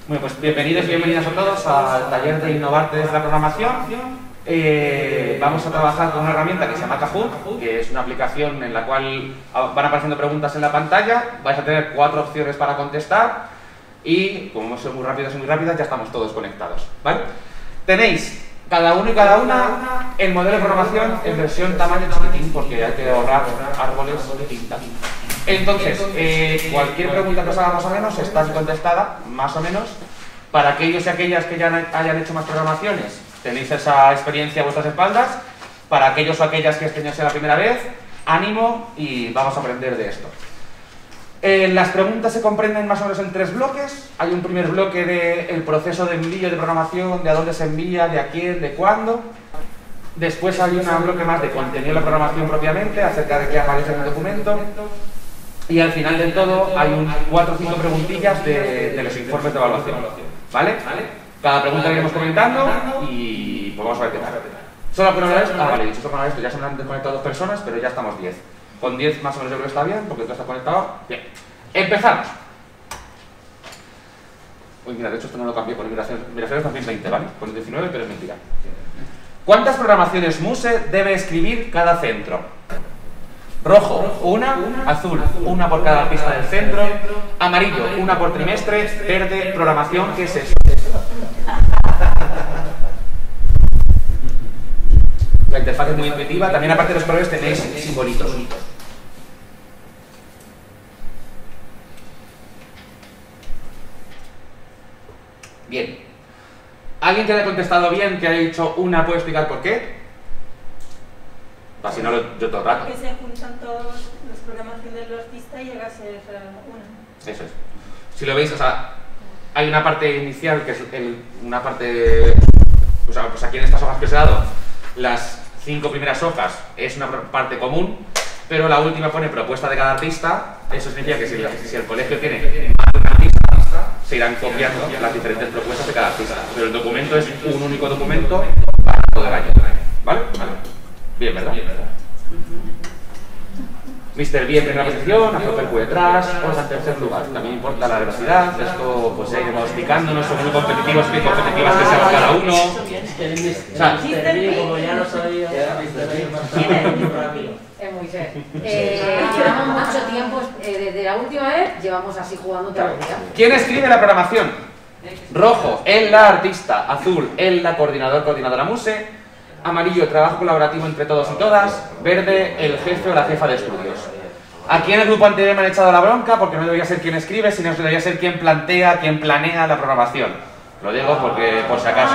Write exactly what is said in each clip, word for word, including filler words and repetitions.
Bueno, pues bienvenidos y bienvenidas a todos al taller de Innovarte desde la programación. Eh, vamos a trabajar con una herramienta que se llama Kahoot, que es una aplicación en la cual van apareciendo preguntas en la pantalla. Vais a tener cuatro opciones para contestar y, como son muy rápidas y muy rápidas, ya estamos todos conectados, ¿vale? Tenéis cada uno y cada una el modelo de programación en versión tamaño chiquitín, porque hay que ahorrar árboles de tinta. Entonces, eh, cualquier pregunta que os haga más o menos está contestada, más o menos. Para aquellos y aquellas que ya hayan hecho más programaciones, tenéis esa experiencia a vuestras espaldas. Para aquellos o aquellas que este año sea la primera vez, ánimo y vamos a aprender de esto. Eh, las preguntas se comprenden más o menos en tres bloques. Hay un primer bloque del proceso de envío de programación, de a dónde se envía, de a quién, de cuándo. Después hay un bloque más de contenido de la programación propiamente, acerca de qué aparece en el documento. Y al final del todo hay un cuatro o cinco preguntillas de, de los informes de evaluación, ¿vale? Cada pregunta que iremos comentando y pues vamos a ver qué tal. Solo por una vez, ah vale, dicho solo por una vez, ya se me han desconectado dos personas, pero ya estamos diez. Con diez más o menos yo creo que está bien, porque tú estás conectado. Bien, empezamos. Uy, mira, de hecho esto no lo cambié, con migraciones, migraciones también veinte, ¿vale? Con diecinueve, pero es mentira. ¿Cuántas programaciones MUSE debe escribir cada centro? Rojo, una, azul, una por cada pista del centro, amarillo, una por trimestre, verde, programación, ¿qué es eso? La interfaz es muy intuitiva, también aparte de los colores tenéis simbolitos. Bien. ¿Alguien que haya contestado bien, que haya dicho una, puede explicar por qué? Así no lo yo todo el rato. Que se juntan todos los programaciones de los pistas y llega a ser una. Eso es. Si lo veis, o sea, hay una parte inicial que es el, una parte. O sea, pues aquí en estas hojas que os he dado, las cinco primeras hojas es una parte común, pero la última pone propuesta de cada artista. Eso significa que si el, si el colegio tiene más de una artista, se irán copiando las diferentes propuestas de cada artista. Pero el documento es un único documento para todo el año. ¿Vale? Vale. Bien, ¿verdad? mister B en primera posición, Azopel Q detrás, Orsa en tercer lugar. También importa la velocidad, esto pues ya iremos explicándonos, son muy competitivos, muy competitivas que sean cada uno. O sea, mister B, como ya lo sabía, es muy serio. Eh, llevamos mucho tiempo, eh, desde la última vez llevamos así jugando todo el día. ¿Quién escribe la programación? Rojo, el la artista, azul, el la coordinador, coordinadora MUSE. Amarillo, trabajo colaborativo entre todos y todas. Verde, el jefe o la jefa de estudios. Aquí en el grupo anterior me han echado la bronca porque no debería ser quien escribe, sino debería ser quien plantea, quien planea la programación. Lo digo porque, por si acaso.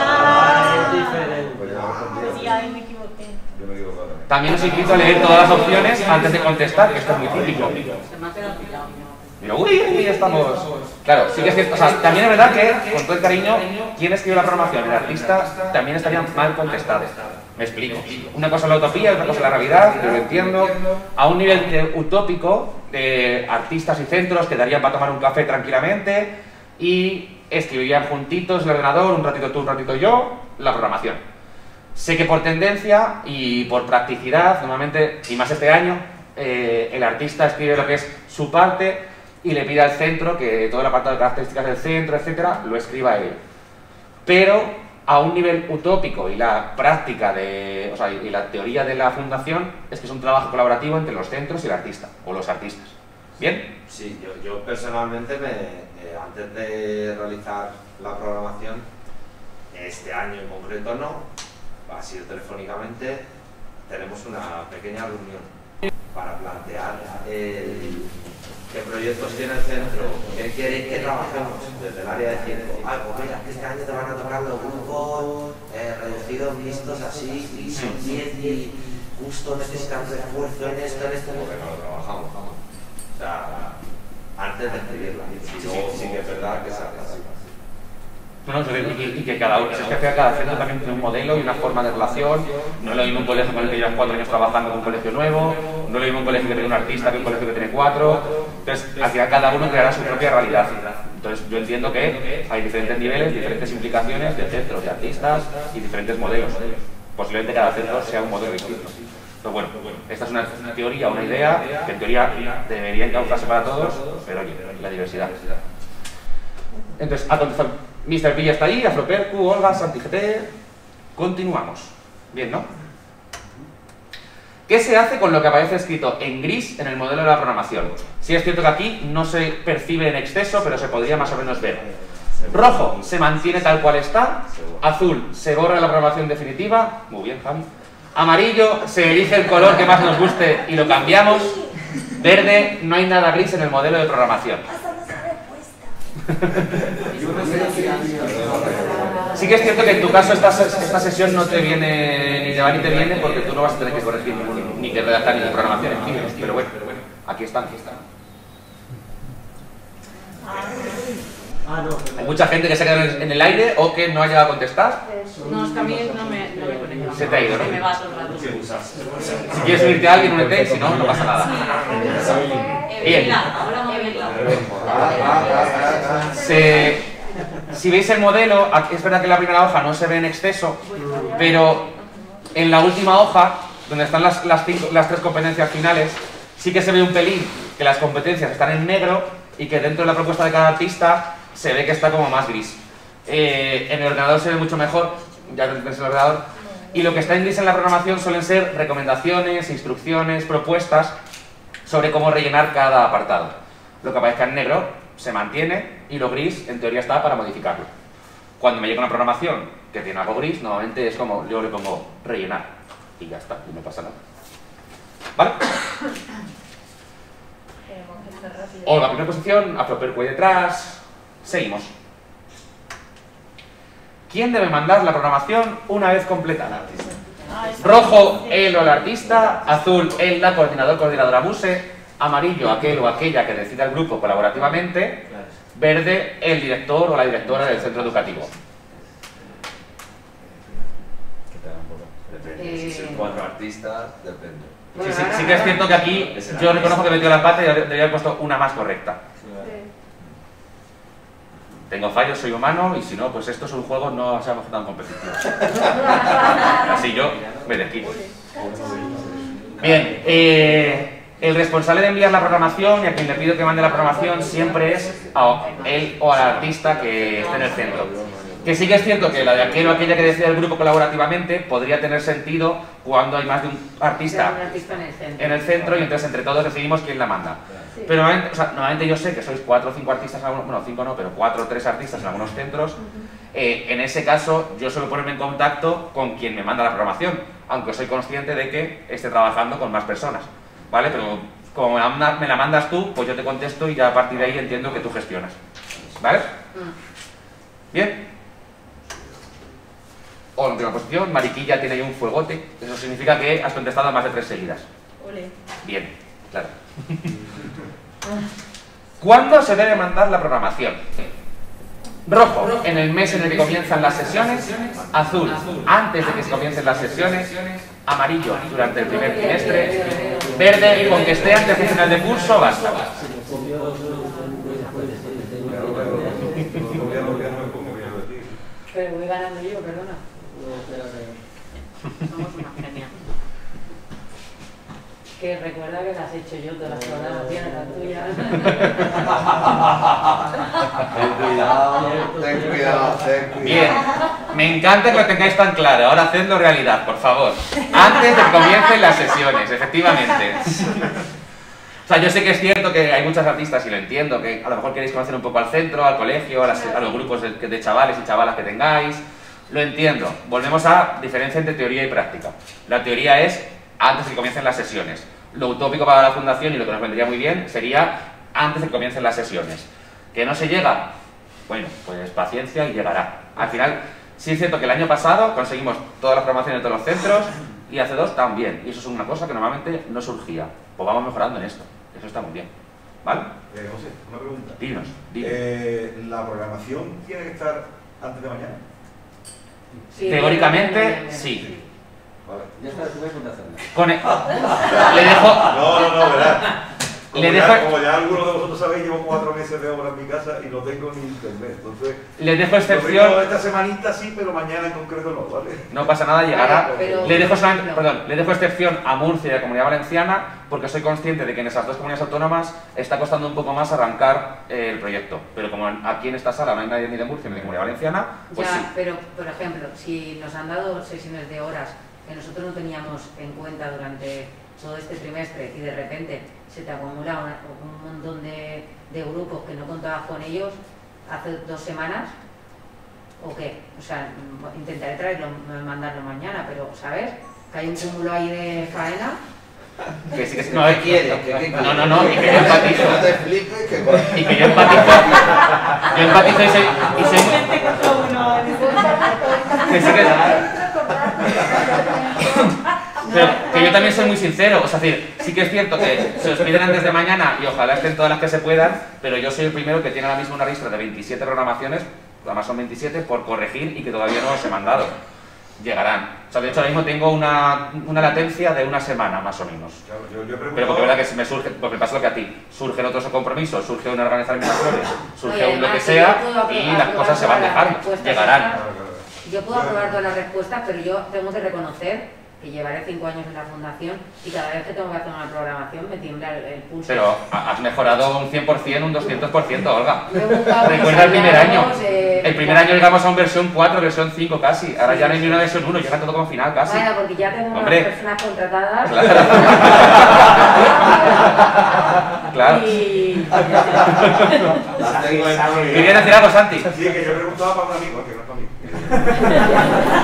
Pues ya me equivoqué. También os invito a leer todas las opciones antes de contestar, que esto es muy típico. Mira, uy, uy, estamos. Claro, sí que es cierto. O sea, también es verdad que, con todo el cariño, quien escribe la programación, el artista, también estarían mal contestados. Me explico. Una cosa es la utopía y otra cosa es la realidad, yo lo entiendo. A un nivel de utópico, de artistas y centros quedarían para tomar un café tranquilamente y escribirían juntitos el ordenador, un ratito tú, un ratito yo, la programación. Sé que por tendencia y por practicidad, normalmente, y más este año, eh, el artista escribe lo que es su parte y le pide al centro que todo el apartado de características del centro, etcétera, lo escriba él. Pero a un nivel utópico y la práctica de, o sea, y la teoría de la fundación es que es un trabajo colaborativo entre los centros y el artista, o los artistas. ¿Bien? Sí, yo, yo personalmente, me, eh, antes de realizar la programación, este año en concreto no, ha sido telefónicamente, tenemos una pequeña reunión para plantear el, qué proyectos tiene el centro, qué queréis que trabajemos desde el área de cinco. Ah, pues mira, este año te van a tocar los grupos eh, reducidos, mixtos, así, y son diez y justo necesitan refuerzo en esto, en esto, porque no lo trabajamos. O sea, antes de escribirla. Y luego sí que es verdad que se hace así. No, no, y, y que cada uno, es que cada centro también tiene un modelo y una forma de relación. No es lo mismo un colegio con el que llevas cuatro años trabajando que un colegio nuevo, no es lo mismo un colegio que tiene un artista que un colegio que tiene cuatro. Entonces, al final cada uno creará su propia realidad. Entonces, yo entiendo que hay diferentes niveles, diferentes implicaciones de centros, de artistas y diferentes modelos. Posiblemente cada centro sea un modelo distinto. Pero bueno, esta es una teoría, una idea que en teoría debería encauzarse para todos, pero oye, la diversidad. Entonces, ha contestado mister Villa está ahí, Afropercu, Olga, Santi G T. Continuamos. Bien, ¿no? ¿Qué se hace con lo que aparece escrito en gris en el modelo de la programación? Sí es cierto que aquí no se percibe en exceso, pero se podría más o menos ver. Rojo se mantiene tal cual está. Azul se borra la programación definitiva. Muy bien, Javi. Amarillo se elige el color que más nos guste y lo cambiamos. Verde, no hay nada gris en el modelo de programación. Sí que es cierto que en tu caso esta, esta sesión no te viene, ni te va ni te viene, porque tú no vas a tener que corregir ningún, ni que redactar ni que programación en fin, pero bueno, aquí están, aquí están. Hay mucha gente que se ha quedado en el aire o que no ha llegado a contestar. No, es que a mí no me, no me conecta. Se te ha ido, ¿no? Se me va todo el rato. Si quieres unirte a alguien, únete, si no, no pasa nada. Bien. Se, si veis el modelo, es verdad que en la primera hoja no se ve en exceso, pero en la última hoja, donde están las, las, cinco, las tres competencias finales, sí que se ve un pelín que las competencias están en negro y que dentro de la propuesta de cada artista se ve que está como más gris. Eh, en el ordenador se ve mucho mejor, ya tenéis el ordenador, y lo que está en gris en la programación suelen ser recomendaciones, instrucciones, propuestas sobre cómo rellenar cada apartado. Lo que aparezca en negro se mantiene y lo gris en teoría está para modificarlo. Cuando me llega una programación que tiene algo gris, normalmente es como, yo le pongo rellenar y ya está, y no pasa nada. ¿Vale? Olga, primera posición, Afropercu ahí detrás. Seguimos. ¿Quién debe mandar la programación una vez completada? Rojo, él o el artista. Azul, él, la coordinador, coordinadora muse. Amarillo, aquel o aquella que decida el grupo colaborativamente. Verde, el director o la directora del centro educativo. Depende, si son cuatro artistas, depende. Sí, sí, sí que es cierto que aquí yo reconozco que he metido la pata y debería haber puesto una más correcta. Tengo fallos, soy humano y si no, pues esto es un juego, no seamos tan competitivos. Así yo me desquito. Bien, eh, el responsable de enviar la programación y a quien le pido que mande la programación siempre es a él o al artista que esté en el centro. Que sí que es cierto que la de aquel o aquella que decida el grupo colaborativamente podría tener sentido cuando hay más de un artista, un artista en, el centro. en el centro y entonces entre todos decidimos quién la manda. Sí. Pero normalmente, o sea, normalmente yo sé que sois cuatro o cinco artistas, bueno, cinco no, pero cuatro o tres artistas en algunos centros. Uh-huh. eh, en ese caso yo suelo ponerme en contacto con quien me manda la programación, aunque soy consciente de que esté trabajando con más personas, ¿vale? Pero como me la, manda, me la mandas tú, pues yo te contesto y ya a partir de ahí entiendo que tú gestionas, ¿vale? Uh-huh. Bien. O en última posición, Mariquilla tiene ahí un fuegote. Eso significa que has contestado más de tres seguidas. Ole. Bien, claro. ¿Cuándo se debe mandar la programación? Rojo, en el mes en el que comienzan las sesiones. Azul, antes de que se comiencen las sesiones. Amarillo, durante el primer trimestre. Verde, con que esté antes del final de curso, basta. Pero voy ganando yo, perdona. Somos una genia. Que recuerda que las has hecho yo todas las programaciones, las tuyas. Ten cuidado, ten cuidado, ten cuidado. Bien, me encanta que lo tengáis tan claro. Ahora hacedlo realidad, por favor. Antes de que comiencen las sesiones, efectivamente. O sea, yo sé que es cierto que hay muchos artistas, y lo entiendo, que a lo mejor queréis conocer un poco al centro, al colegio, a, las, a los grupos de, de chavales y chavalas que tengáis. Lo entiendo. Volvemos a diferencia entre teoría y práctica. La teoría es antes de que comiencen las sesiones. Lo utópico para la fundación y lo que nos vendría muy bien sería antes de que comiencen las sesiones. ¿Que no se llega? Bueno, pues paciencia y llegará. Al final, sí es cierto que el año pasado conseguimos todas las programaciones de todos los centros y hace dos también. Y eso es una cosa que normalmente no surgía. Pues vamos mejorando en esto. Eso está muy bien. ¿Vale? Eh, José, una pregunta. Dinos, dinos. Eh, ¿La programación tiene que estar antes de mañana? Sí, teóricamente, sí. Vale, ya está, tú ves contestando. Con el... Le dejo... No, no, no, ¿verdad? Como, Le ya, dejo- como ya algunos de vosotros sabéis, llevo cuatro meses de obra en mi casa y no tengo ni internet. Entonces, Le dejo lo excepción. tengo esta semanita sí, pero mañana en concreto no, ¿vale? No pasa nada, llegará. Vale, pero- Le dejo solamente, no. perdón, le dejo excepción a Murcia y a la Comunidad Valenciana porque soy consciente de que en esas dos comunidades autónomas está costando un poco más arrancar eh, el proyecto. Pero como aquí en esta sala no hay nadie ni de Murcia ni de Comunidad Valenciana, pues Ya, sí. pero por ejemplo, si nos han dado sesiones de horas que nosotros no teníamos en cuenta durante todo este trimestre y de repente se te acumula una- un montón de, de grupos que no contabas con ellos hace dos semanas, ¿o qué? O sea, mm, intentaré traerlo, mandarlo mañana, pero ¿sabes? Que hay un cúmulo ahí de faena. Que sí, que sí, no, eh, quiere? ¿Qué- qué no, no, no, y que yo empatizo. No te flipes que... Y que yo empatizo. Yo empatizo y soy. Y soy Gente contra uno en ese- que sí que- Pero que yo también soy muy sincero, o sea, es decir, sí que es cierto que se os piden antes de mañana y ojalá estén todas las que se puedan, pero yo soy el primero que tiene ahora mismo una lista de veintisiete programaciones, además son veintisiete, por corregir y que todavía no os he mandado. Llegarán. O sea, de hecho ahora mismo tengo una, una latencia de una semana, más o menos. Claro, yo, yo he preguntado... Pero porque es verdad que si me surge, porque pasa lo que a ti, surgen otros compromisos, surge una organización de flores, surge Oye, un lo que además, sea yo puedo y aprobar las cosas se van todas las dejando, respuestas llegarán. estas. Claro, claro. Yo puedo aprobar todas las respuestas, pero yo tengo que reconocer que llevaré cinco años en la fundación y cada vez que tengo que hacer una programación me tiembla el, el pulso. Pero has mejorado un cien por cien, un doscientos por ciento, Olga. Yo he buscado Recuerda el primer año. ensayos, eh, El primer año llegamos a un versión cuatro, versión cinco casi. Ahora ya no hay ni una versión uno, llega todo como final casi. Bueno, porque ya tengo unas Hombre. personas contratadas. Claro. Claro. Y... ¿Querías decir algo, Santi? Sí, que yo preguntaba para un amigo, que no es para mí.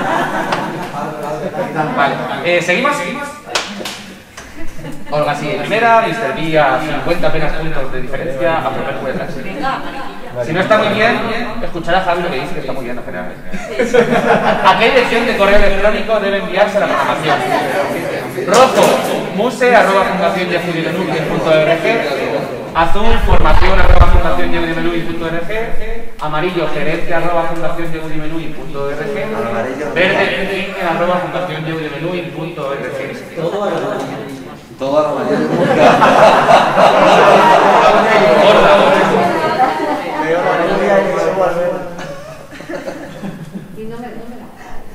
Vale. Eh, ¿Seguimos? ¿Seguimos? Olga, sí, primera, mister B a cincuenta apenas puntos de diferencia, a Proper Q detrás. Si no está muy bien, escuchar a Javi lo que dice que está muy bien en general. ¿A qué dirección de correo electrónico debe enviarse la programación? Rojo, muse arroba fundación punto org. Azul, formación arroba fundación punto org. Amarillo, gerencia arroba fundación punto org. Verde, info arroba fundación punto org. Todo a la mañana. Toda la mañana. y no me, no me la...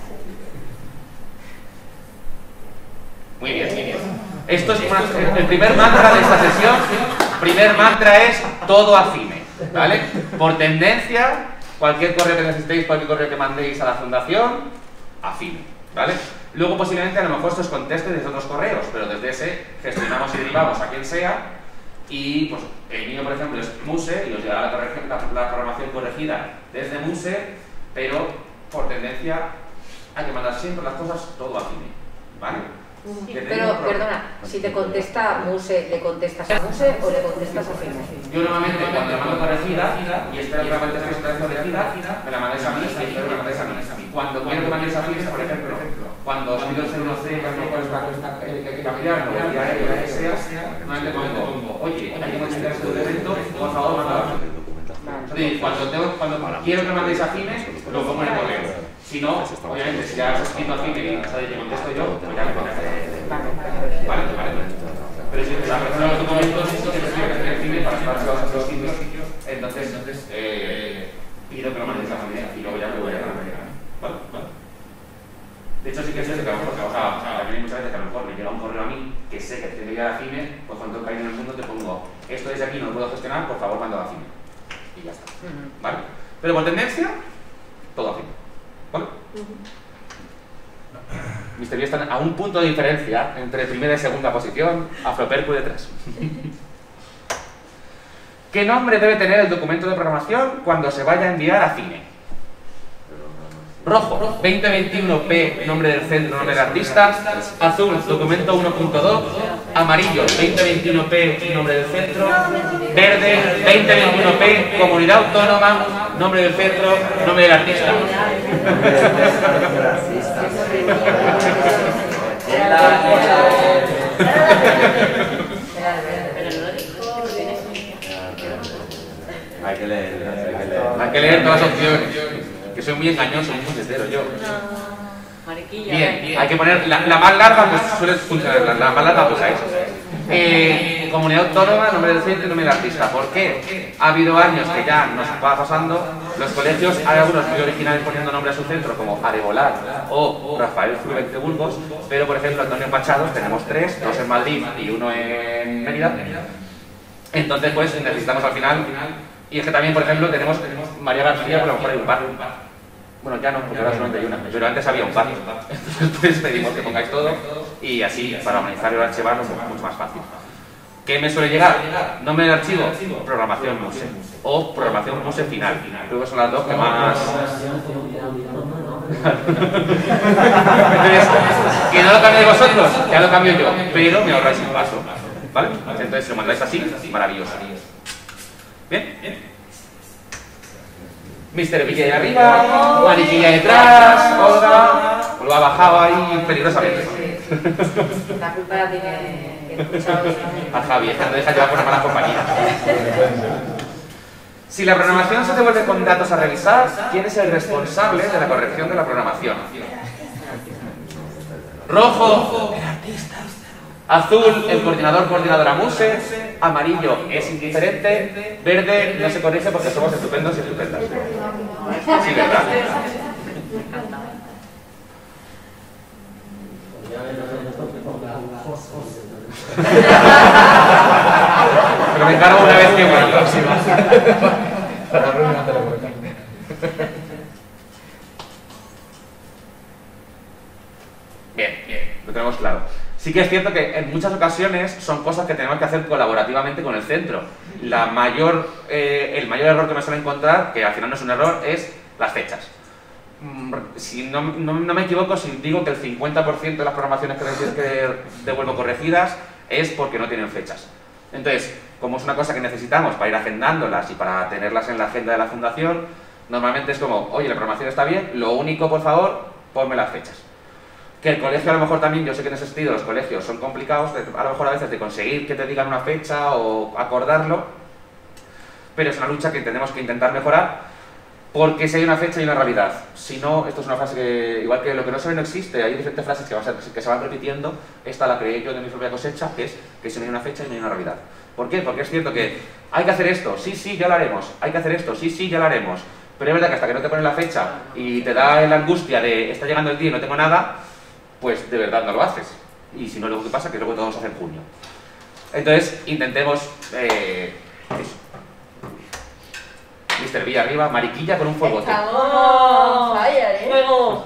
Muy bien, muy bien. Esto es una- el primer mantra de esta sesión. Primer mantra es todo afine, ¿vale? Por tendencia, cualquier correo que necesitéis, cualquier correo que mandéis a la fundación, afine, ¿vale? Luego posiblemente a lo mejor se os conteste desde otros correos, pero desde ese gestionamos y derivamos a quien sea. Y pues el mío, por ejemplo, es Muse y os llegará la, correg- la, la programación corregida desde Muse, pero por tendencia hay que mandar siempre las cosas todo afine, ¿vale? Que tengo Pero, un problema. perdona, si te contesta Muse, ¿le contestas a Muse o le contestas a Fime? Yo normalmente cuando la mando corregida y espero que la mandes que está corregida, me la mandéis a mí y espero que me la mandéis a mí. Cuando quiero que mandéis a mí, por ejemplo, cuando os pido el cero uno C, que a lo mejor está que hay que cambiarlo, el día aéreo, lo que sea, normalmente pongo, oye, hay que modificar este documento, por favor, mandadlo. Es decir, cuando, tengo, cuando quiero que me mandéis a Fime, lo pongo en el correo. Si no, obviamente, si ya has escrito a Fime y sabéis que contesto yo, pues ya me contesto. Vale, vale. Pero si la persona de los documentos sí que tendría que tener Fime para estar a otros sitios, entonces, entonces eh, pido que lo mandéis a Fime y luego ya me voy a la Vale, vale. De hecho, sí que es cierto que a lo mejor, o sea, o sea, hay muchas veces que a lo mejor me llega un correo a mí que sé que tiene que llegar a Fime, pues cuando caigo en el mundo te pongo esto desde aquí no lo puedo gestionar, por favor, manda a Fime. Y ya está. ¿Vale? Pero por tendencia, todo a Fime. ¿Vale? mister B están a un punto de diferencia entre primera y segunda posición, Afropercu detrás. ¿Qué nombre debe tener el documento de programación cuando se vaya a enviar a Fime? Rojo, veinte veintiuno P, nombre del centro, nombre del artista. Azul, documento uno punto dos. Amarillo, veinte veintiuno P, nombre del centro. Verde, veinte veintiuno P, comunidad autónoma, nombre del centro, nombre del artista. Hay que leer, hay que leer. Hay que leer todas las opciones. Que soy muy engañoso, muy testero yo. Mariquilla. Bien, hay que poner la, la más larga, pues suele funcionar. La, la más larga, pues a eso. Eh, comunidad autónoma, nombre del centro y nombre del artista. ¿Por qué? Ha habido años que ya nos va pasando. Los colegios, hay algunos muy originales poniendo nombre a su centro, como Arebolán o Rafael Frubeck de Burgos, pero por ejemplo Antonio Pachados tenemos tres, dos en Madrid y uno en Mérida. Entonces pues necesitamos al final, y es que también por ejemplo tenemos María García, por lo mejor hay un bar. Bueno, ya no, porque ahora solamente hay una, pero antes había un par. Entonces pues, pedimos que pongáis todo y así, para organizar el archivar es mucho más fácil. ¿Qué me suele llegar? Nombre del archivo, programación Muse o programación Muse final. Creo que son las dos que más... Entonces, que no lo cambiéis vosotros, ya lo cambio yo, pero me ahorráis un paso, ¿vale? Entonces, si lo mandáis así, maravilloso. ¿Bien? mister Villa de arriba, Mariquilla detrás, Olga, lo ha bajado ahí peligrosamente. La culpa la tiene el escuchado. A Javi, es que no deja llevar por una mala compañía. Si la programación se devuelve con datos a revisar, ¿quién es el responsable de la corrección de la programación? Rojo, el artista. Azul, el coordinador, coordinadora Muse. Amarillo, es indiferente. Verde, no se corrige porque somos estupendos y estupendas. Sí, ¿verdad? Pero me encargo una vez que bueno, la próxima. Bien, bien, lo tenemos claro. Sí que es cierto que en muchas ocasiones son cosas que tenemos que hacer colaborativamente con el centro. La mayor, eh, el mayor error que me suele encontrar, que al final no es un error, es las fechas. Si no, no, no me equivoco si digo que el cincuenta por ciento de las programaciones que, que devuelvo corregidas es porque no tienen fechas. Entonces, como es una cosa que necesitamos para ir agendándolas y para tenerlas en la agenda de la fundación, normalmente es como, oye, la programación está bien, lo único, por favor, ponme las fechas. Que el colegio a lo mejor también, yo sé que en ese sentido los colegios son complicados, a lo mejor a veces de conseguir que te digan una fecha o acordarlo, pero es una lucha que tenemos que intentar mejorar, porque si hay una fecha y una realidad. Si no, esto es una frase que, igual que lo que no se ve no existe, hay diferentes frases que, van a ser, que se van repitiendo, esta la creé yo de mi propia cosecha, que es que si no hay una fecha y no hay una realidad. ¿Por qué? Porque es cierto que hay que hacer esto, sí, sí, ya lo haremos, hay que hacer esto, sí, sí, ya lo haremos, pero es verdad que hasta que no te ponen la fecha y te da la angustia de está llegando el día y no tengo nada, pues de verdad no lo haces. Y si no, luego ¿qué pasa? Que luego todo se hace en junio. Entonces, intentemos eh, eso. mister Villa arriba, Mariquilla con un fuegote. Estamos fire, ¿eh? ¡Fuego!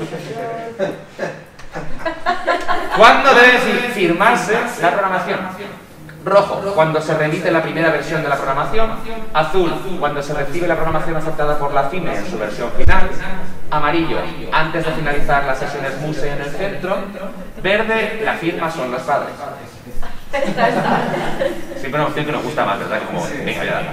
¿Cuándo debe firmarse la programación? Rojo, cuando se remite la primera versión de la programación. Azul, cuando se recibe la programación aceptada por la CIME en su versión final. Amarillo, antes de finalizar las sesiones Muse en el centro. Verde, la firma son los padres. Siempre una opción que nos gusta más, ¿verdad? Como, venga, ya.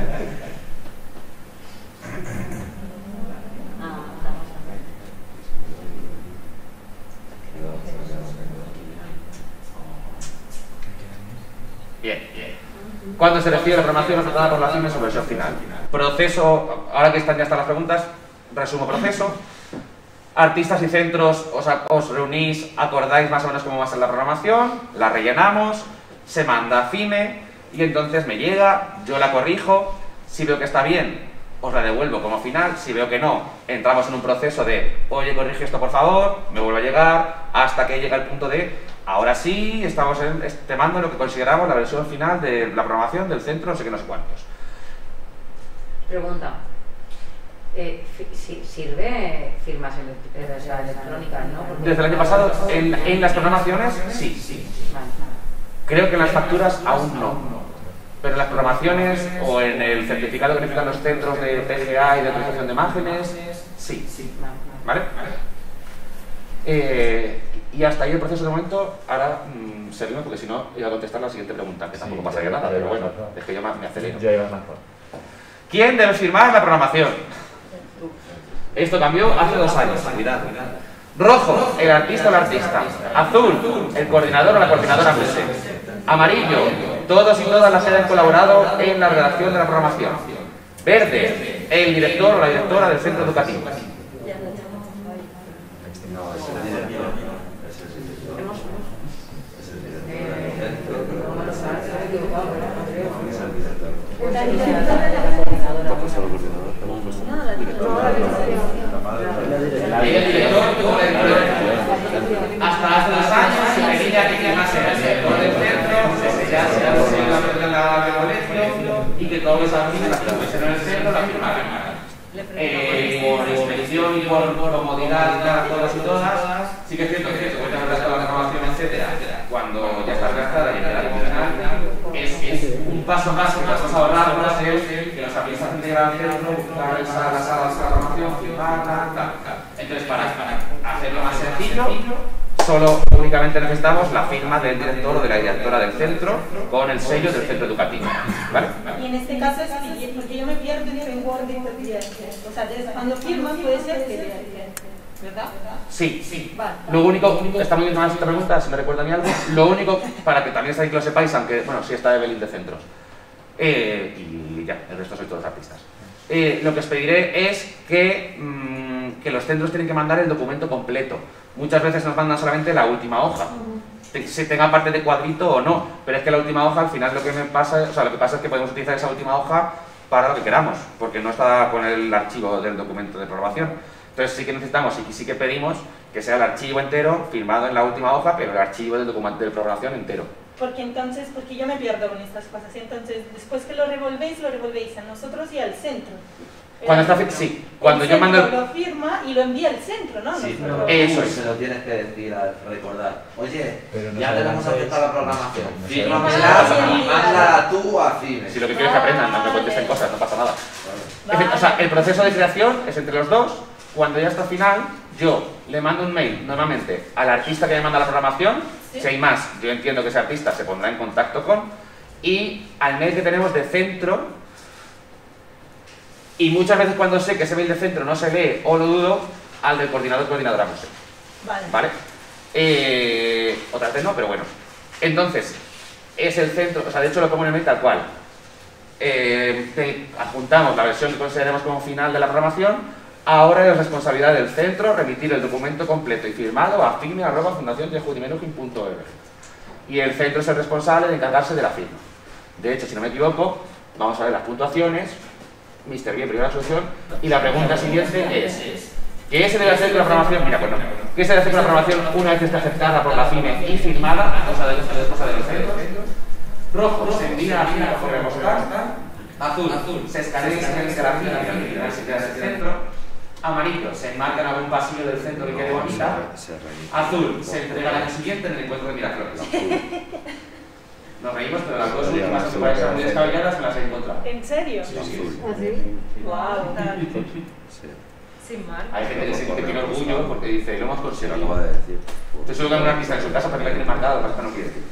Bien, bien. Cuando se recibe la programación aceptada por la CIME en su versión final. Proceso, ahora que están ya están las preguntas, resumo proceso. Artistas y centros, os, os reunís, acordáis más o menos cómo va a ser la programación, la rellenamos, se manda a CIME y entonces me llega, yo la corrijo, si veo que está bien, os la devuelvo como final, si veo que no, entramos en un proceso de, oye, corrige esto por favor, me vuelve a llegar, hasta que llega el punto de, ahora sí, estamos en, te mando lo que consideramos la versión final de la programación del centro, no sé qué, no sé cuántos. Pregunta. Eh, si, ¿Sirve firmas ele- o sea, electrónicas, no? Porque Desde el año pasado, en, en las programaciones, sí, sí. Vale. Creo que en las facturas aún no. Pero en las programaciones o en el certificado que necesitan los centros de P G A y de autorización de imágenes, sí. ¿Vale? Eh, y hasta ahí el proceso de momento. Ahora mmm, seguimos porque si no iba a contestar la siguiente pregunta, que tampoco Sí, pasaría ya, nada, ya pero ibas bueno, mejor. es que yo me, me acelero. Ya ibas mejor. ¿Quién debe firmar la programación? Esto cambió hace dos años, cuidado. Rojo, el artista o la artista. Azul, el coordinador o la coordinadora Muse. Amarillo, todos y todas las que hayan colaborado en la redacción de la programación. Verde, el director o la directora del centro educativo. No, ese es el director. Ese es el director. Ese es el director del centro. La La directora de la coordinadora. No, la directora de la Y el director, como la directora. Hasta hace dos años se pedía que quien más era el director del centro, se ya se ha conseguido la del colegio y que todos los alumnos que estuviesen en el centro la firmaran. Eh, por expedición y por comodidad para todos y todas, sí que es cierto que después de haber redactado la reclamación, etcétera, cuando ya está redactada y empieza a funcionar, es, es un paso más que podemos ahorrar, no es el que los artistas integran al centro, buscar esa- las salas de reclamación, firmar, tal, tal, tal. Entonces, para, para hacerlo más sencillo, solo únicamente necesitamos la firma del director o de la directora del centro con el sello del centro educativo, ¿vale? Y en este caso es que, porque yo me pierdo en el Word de o sea, desde cuando firmas puede ser que, ¿verdad? Sí, sí. Vale. Lo único, está muy bien más esta pregunta, si me recuerda a mí algo, lo único, para que también sabéis que lo sepáis, aunque, bueno, sí está Evelyn de centros, eh, y ya, el resto sois todos artistas. Eh, lo que os pediré es que, mmm, que los centros tienen que mandar el documento completo. Muchas veces nos mandan solamente la última hoja, te- se tenga parte de cuadrito o no, pero es que la última hoja al final lo que me pasa, o sea, lo que pasa es que podemos utilizar esa última hoja para lo que queramos, porque no está con el archivo del documento de programación. Entonces sí que necesitamos y sí que pedimos que sea el archivo entero firmado en la última hoja, pero el archivo del documento de programación entero. Porque entonces, porque yo me pierdo con estas cosas, entonces después que lo revolvéis, lo revolvéis a nosotros y al centro. Cuando está, fi- sí, cuando el yo mando centro el- lo firma y lo envía al centro, ¿no? Sí, Nosotros- pero Eso es. se lo tienes que decir, a recordar. Oye, Pero no ya tenemos sabemos aceptada la programación. no Fírmamela sabemos. y mándala tú a Cine. Si lo que quieres es que aprendan, no que contesten Vale. cosas, no pasa nada. Vale. O sea, el proceso de creación es entre los dos. Cuando ya está final, yo le mando un mail normalmente al artista que me manda la programación. Sí. Si hay más, yo entiendo que ese artista se pondrá en contacto con. Y al mail que tenemos de centro. Y muchas veces cuando sé que ese mail de centro no se lee o lo dudo, al del coordinador coordinadora museo. Vale. ¿Vale? Eh, otra vez no, pero bueno. Entonces, es el centro, o sea, de hecho lo pongo en el mail tal cual. Eh, te adjuntamos la versión que consideremos como final de la programación. Ahora es responsabilidad del centro remitir el documento completo y firmado a firme arroba fundación yahoo punto org. Y el centro es el responsable de encargarse de la firma. De hecho, si no me equivoco, vamos a ver las puntuaciones. mister Bien, primera solución. Y la pregunta siguiente es: ¿qué se debe hacer con la programación? Mira, pues no. ¿Qué se debe hacer con la programación una vez esté aceptada por la FIME y firmada? Cosa de cosa del centro. Rojo se envía a FIME por correo postal. Azul, se escanea y se envía a la FIME y al final se queda en el centro. Amarillo, se enmarca en algún pasillo del centro que quede bonita. Azul, se entrega al año siguiente en el encuentro de Miraflores. Nos reímos, pero las dos últimas que parecen muy descabelladas me las he encontrado. ¿En serio? Sí, sí. Wow, tal. Sin mal. Hay gente que, se, que tiene orgullo porque dice, lo hemos Se lo conseguido. acabo de decir. Estoy solo con una artista en su casa para que la tiene marcada, lo que no quiere decir.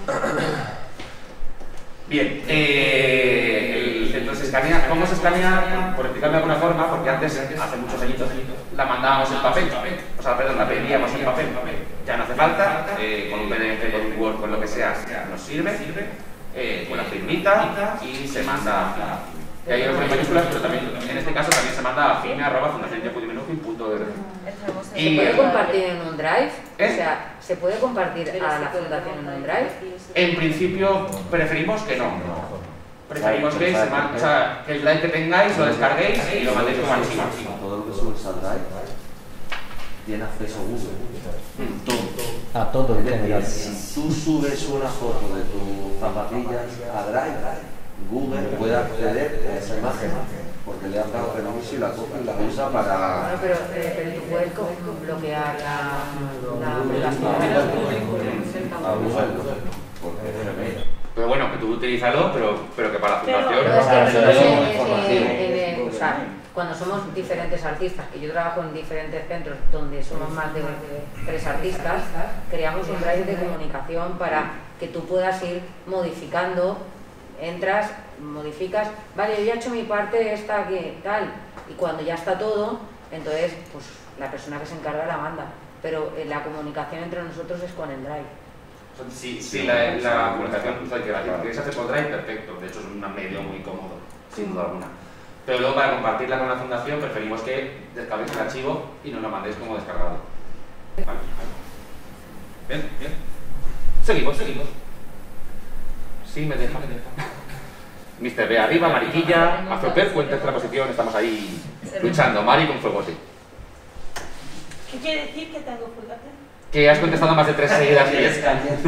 Bien, eh, el centro se escanea. ¿Cómo se escanea? Por explicarme de alguna forma, porque antes, hace muchos añitos, la mandábamos en papel. O sea, perdón, la pedíamos en papel. Ya no hace falta, eh, con un P D F, con un Word, con lo que sea, nos sirve. Eh, con la firmita y se manda. Y ahí lo pone en mayúsculas, pero también, en este caso, también se manda a fime arroba fundación yahoo punto org. ¿Se Y- puede compartir en un drive? ¿Eh? O sea, ¿se puede compartir a la fundación en un drive? En principio, preferimos que no. Preferimos que, se man- o sea, que el drive que tengáis lo descarguéis y lo mandéis como archivo. Todo lo que subes al Drive tiene acceso a Google. Todo. A todo en Es general. decir, si tú subes una foto de tus zapatillas a Drive, Google puede acceder a esa imagen porque le has dado permiso y la coge y la usa Bueno, para... pero, eh, pero tú puedes co- bloquear la, la aplicación. a Google, porque es Gmail. Pero bueno, que tú utilízalo, pero, pero que para la Pero- fundación. Pero es que nosotros Pero en- en- información. en- en- o sea, cuando somos diferentes artistas, que yo trabajo en diferentes centros donde somos más de tres artistas, creamos un drive de comunicación para que tú puedas ir modificando, entras, modificas, vale, yo ya he hecho mi parte, esta aquí, tal, y cuando ya está todo, entonces pues la persona que se encarga la manda, pero eh, la comunicación entre nosotros es con el drive. Si, si la, la comunicación hay que la queréis hacer por Drive, perfecto. De hecho, es un medio muy cómodo, sin duda alguna. Pero luego, para compartirla con la fundación, preferimos que descarguéis el archivo y nos lo mandéis como descargado. Vale. Bien, bien. Seguimos, seguimos. Sí, me deja. mister B arriba, mariquilla, Azoper, cuenta tercera posición, estamos ahí luchando. Mari con fuegote. ¿Qué quiere decir que tengo fulgate? Que has contestado más de tres seguidas bien.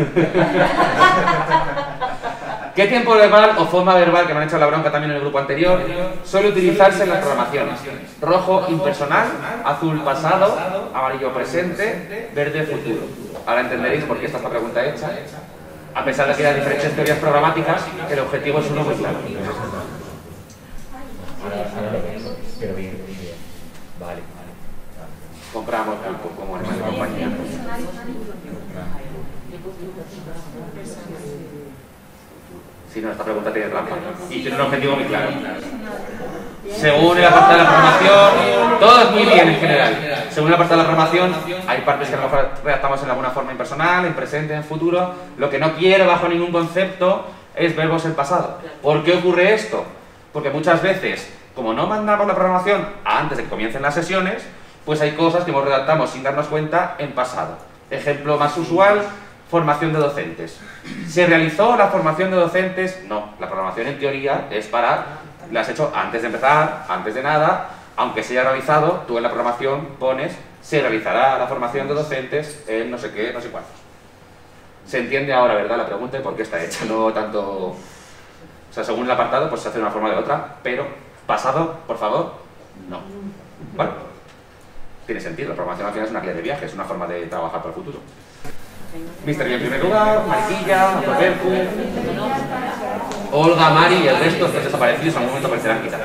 ¿Qué tiempo verbal o forma verbal, que me han hecho la bronca también en el grupo anterior, suele utilizarse en las programaciones? Rojo impersonal, azul pasado, amarillo presente, verde futuro. Ahora entenderéis por qué está esta pregunta hecha. A pesar de que hay diferentes teorías programáticas, el objetivo es uno muy claro. Pero bien, bien. Vale, vale. Compramos pulpo como animal de compañía. Si no, esta pregunta tiene trampa. Y tiene un objetivo muy claro. Según el apartado de la programación, todo es muy bien en general. Según el apartado de la programación, hay partes que a lo mejor redactamos en alguna forma impersonal, en presente, en futuro. Lo que no quiero bajo ningún concepto es verbos en pasado. ¿Por qué ocurre esto? Porque muchas veces, como no mandamos la programación antes de que comiencen las sesiones, pues hay cosas que nos redactamos sin darnos cuenta en pasado. Ejemplo más usual, formación de docentes. ¿Se realizó la formación de docentes? No, la programación en teoría es para, la has hecho antes de empezar, antes de nada, aunque se haya realizado, tú en la programación pones, se realizará la formación de docentes en no sé qué, no sé cuántos. Se entiende ahora, ¿verdad? La pregunta de por qué está hecha, no tanto... O sea, según el apartado, pues se hace de una forma o de otra, pero pasado, por favor, no. Bueno, tiene sentido, la programación al final es una clave de viaje, es una forma de trabajar para el futuro. mister B en primer lugar, Mariquilla, Azopercu, Olga, Mari y el resto están desaparecidos, en algún momento aparecerán quizá.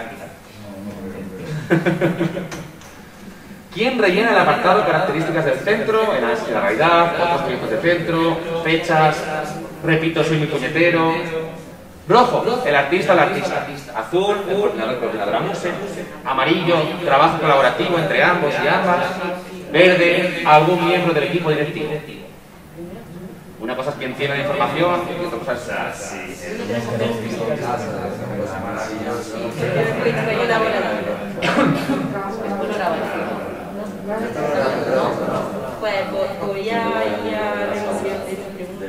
¿Quién rellena el apartado de características del centro? En la realidad, otros proyectos de centro, fechas, repito, soy muy puñetero. Rojo, el artista o la artista. Azul, el coordinador, coordinadora muse. Amarillo, trabajo colaborativo entre ambos y ambas. Verde, algún miembro del equipo directivo. Una cosa es quien tiene la información y otra cosa es... Sí, Pues voy a ir a revisión de esta pregunta.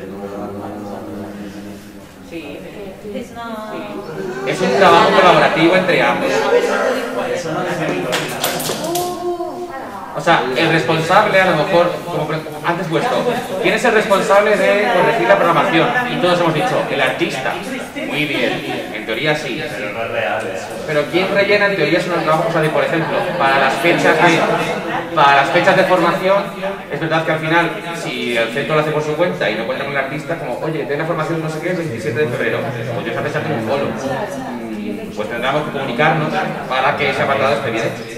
Sí. Es una... Es un trabajo colaborativo entre ambos. O sea, el responsable, a lo mejor, como antes puesto, ¿quién es el responsable de corregir la programación? Y todos hemos dicho, el artista. Muy bien, en teoría sí. pero no es real eso. Pero ¿quién rellena? En teoría es una trabajo, o sea, de, por ejemplo, para las fechas de, para las fechas de formación, es verdad que al final, si el centro lo hace por su cuenta y no cuenta con el artista, como, oye, ten la formación no sé qué, el veintisiete de febrero, pues yo esa fecha tengo un bolo. Pues tendremos que comunicarnos para que ese apartado esté bien hecho.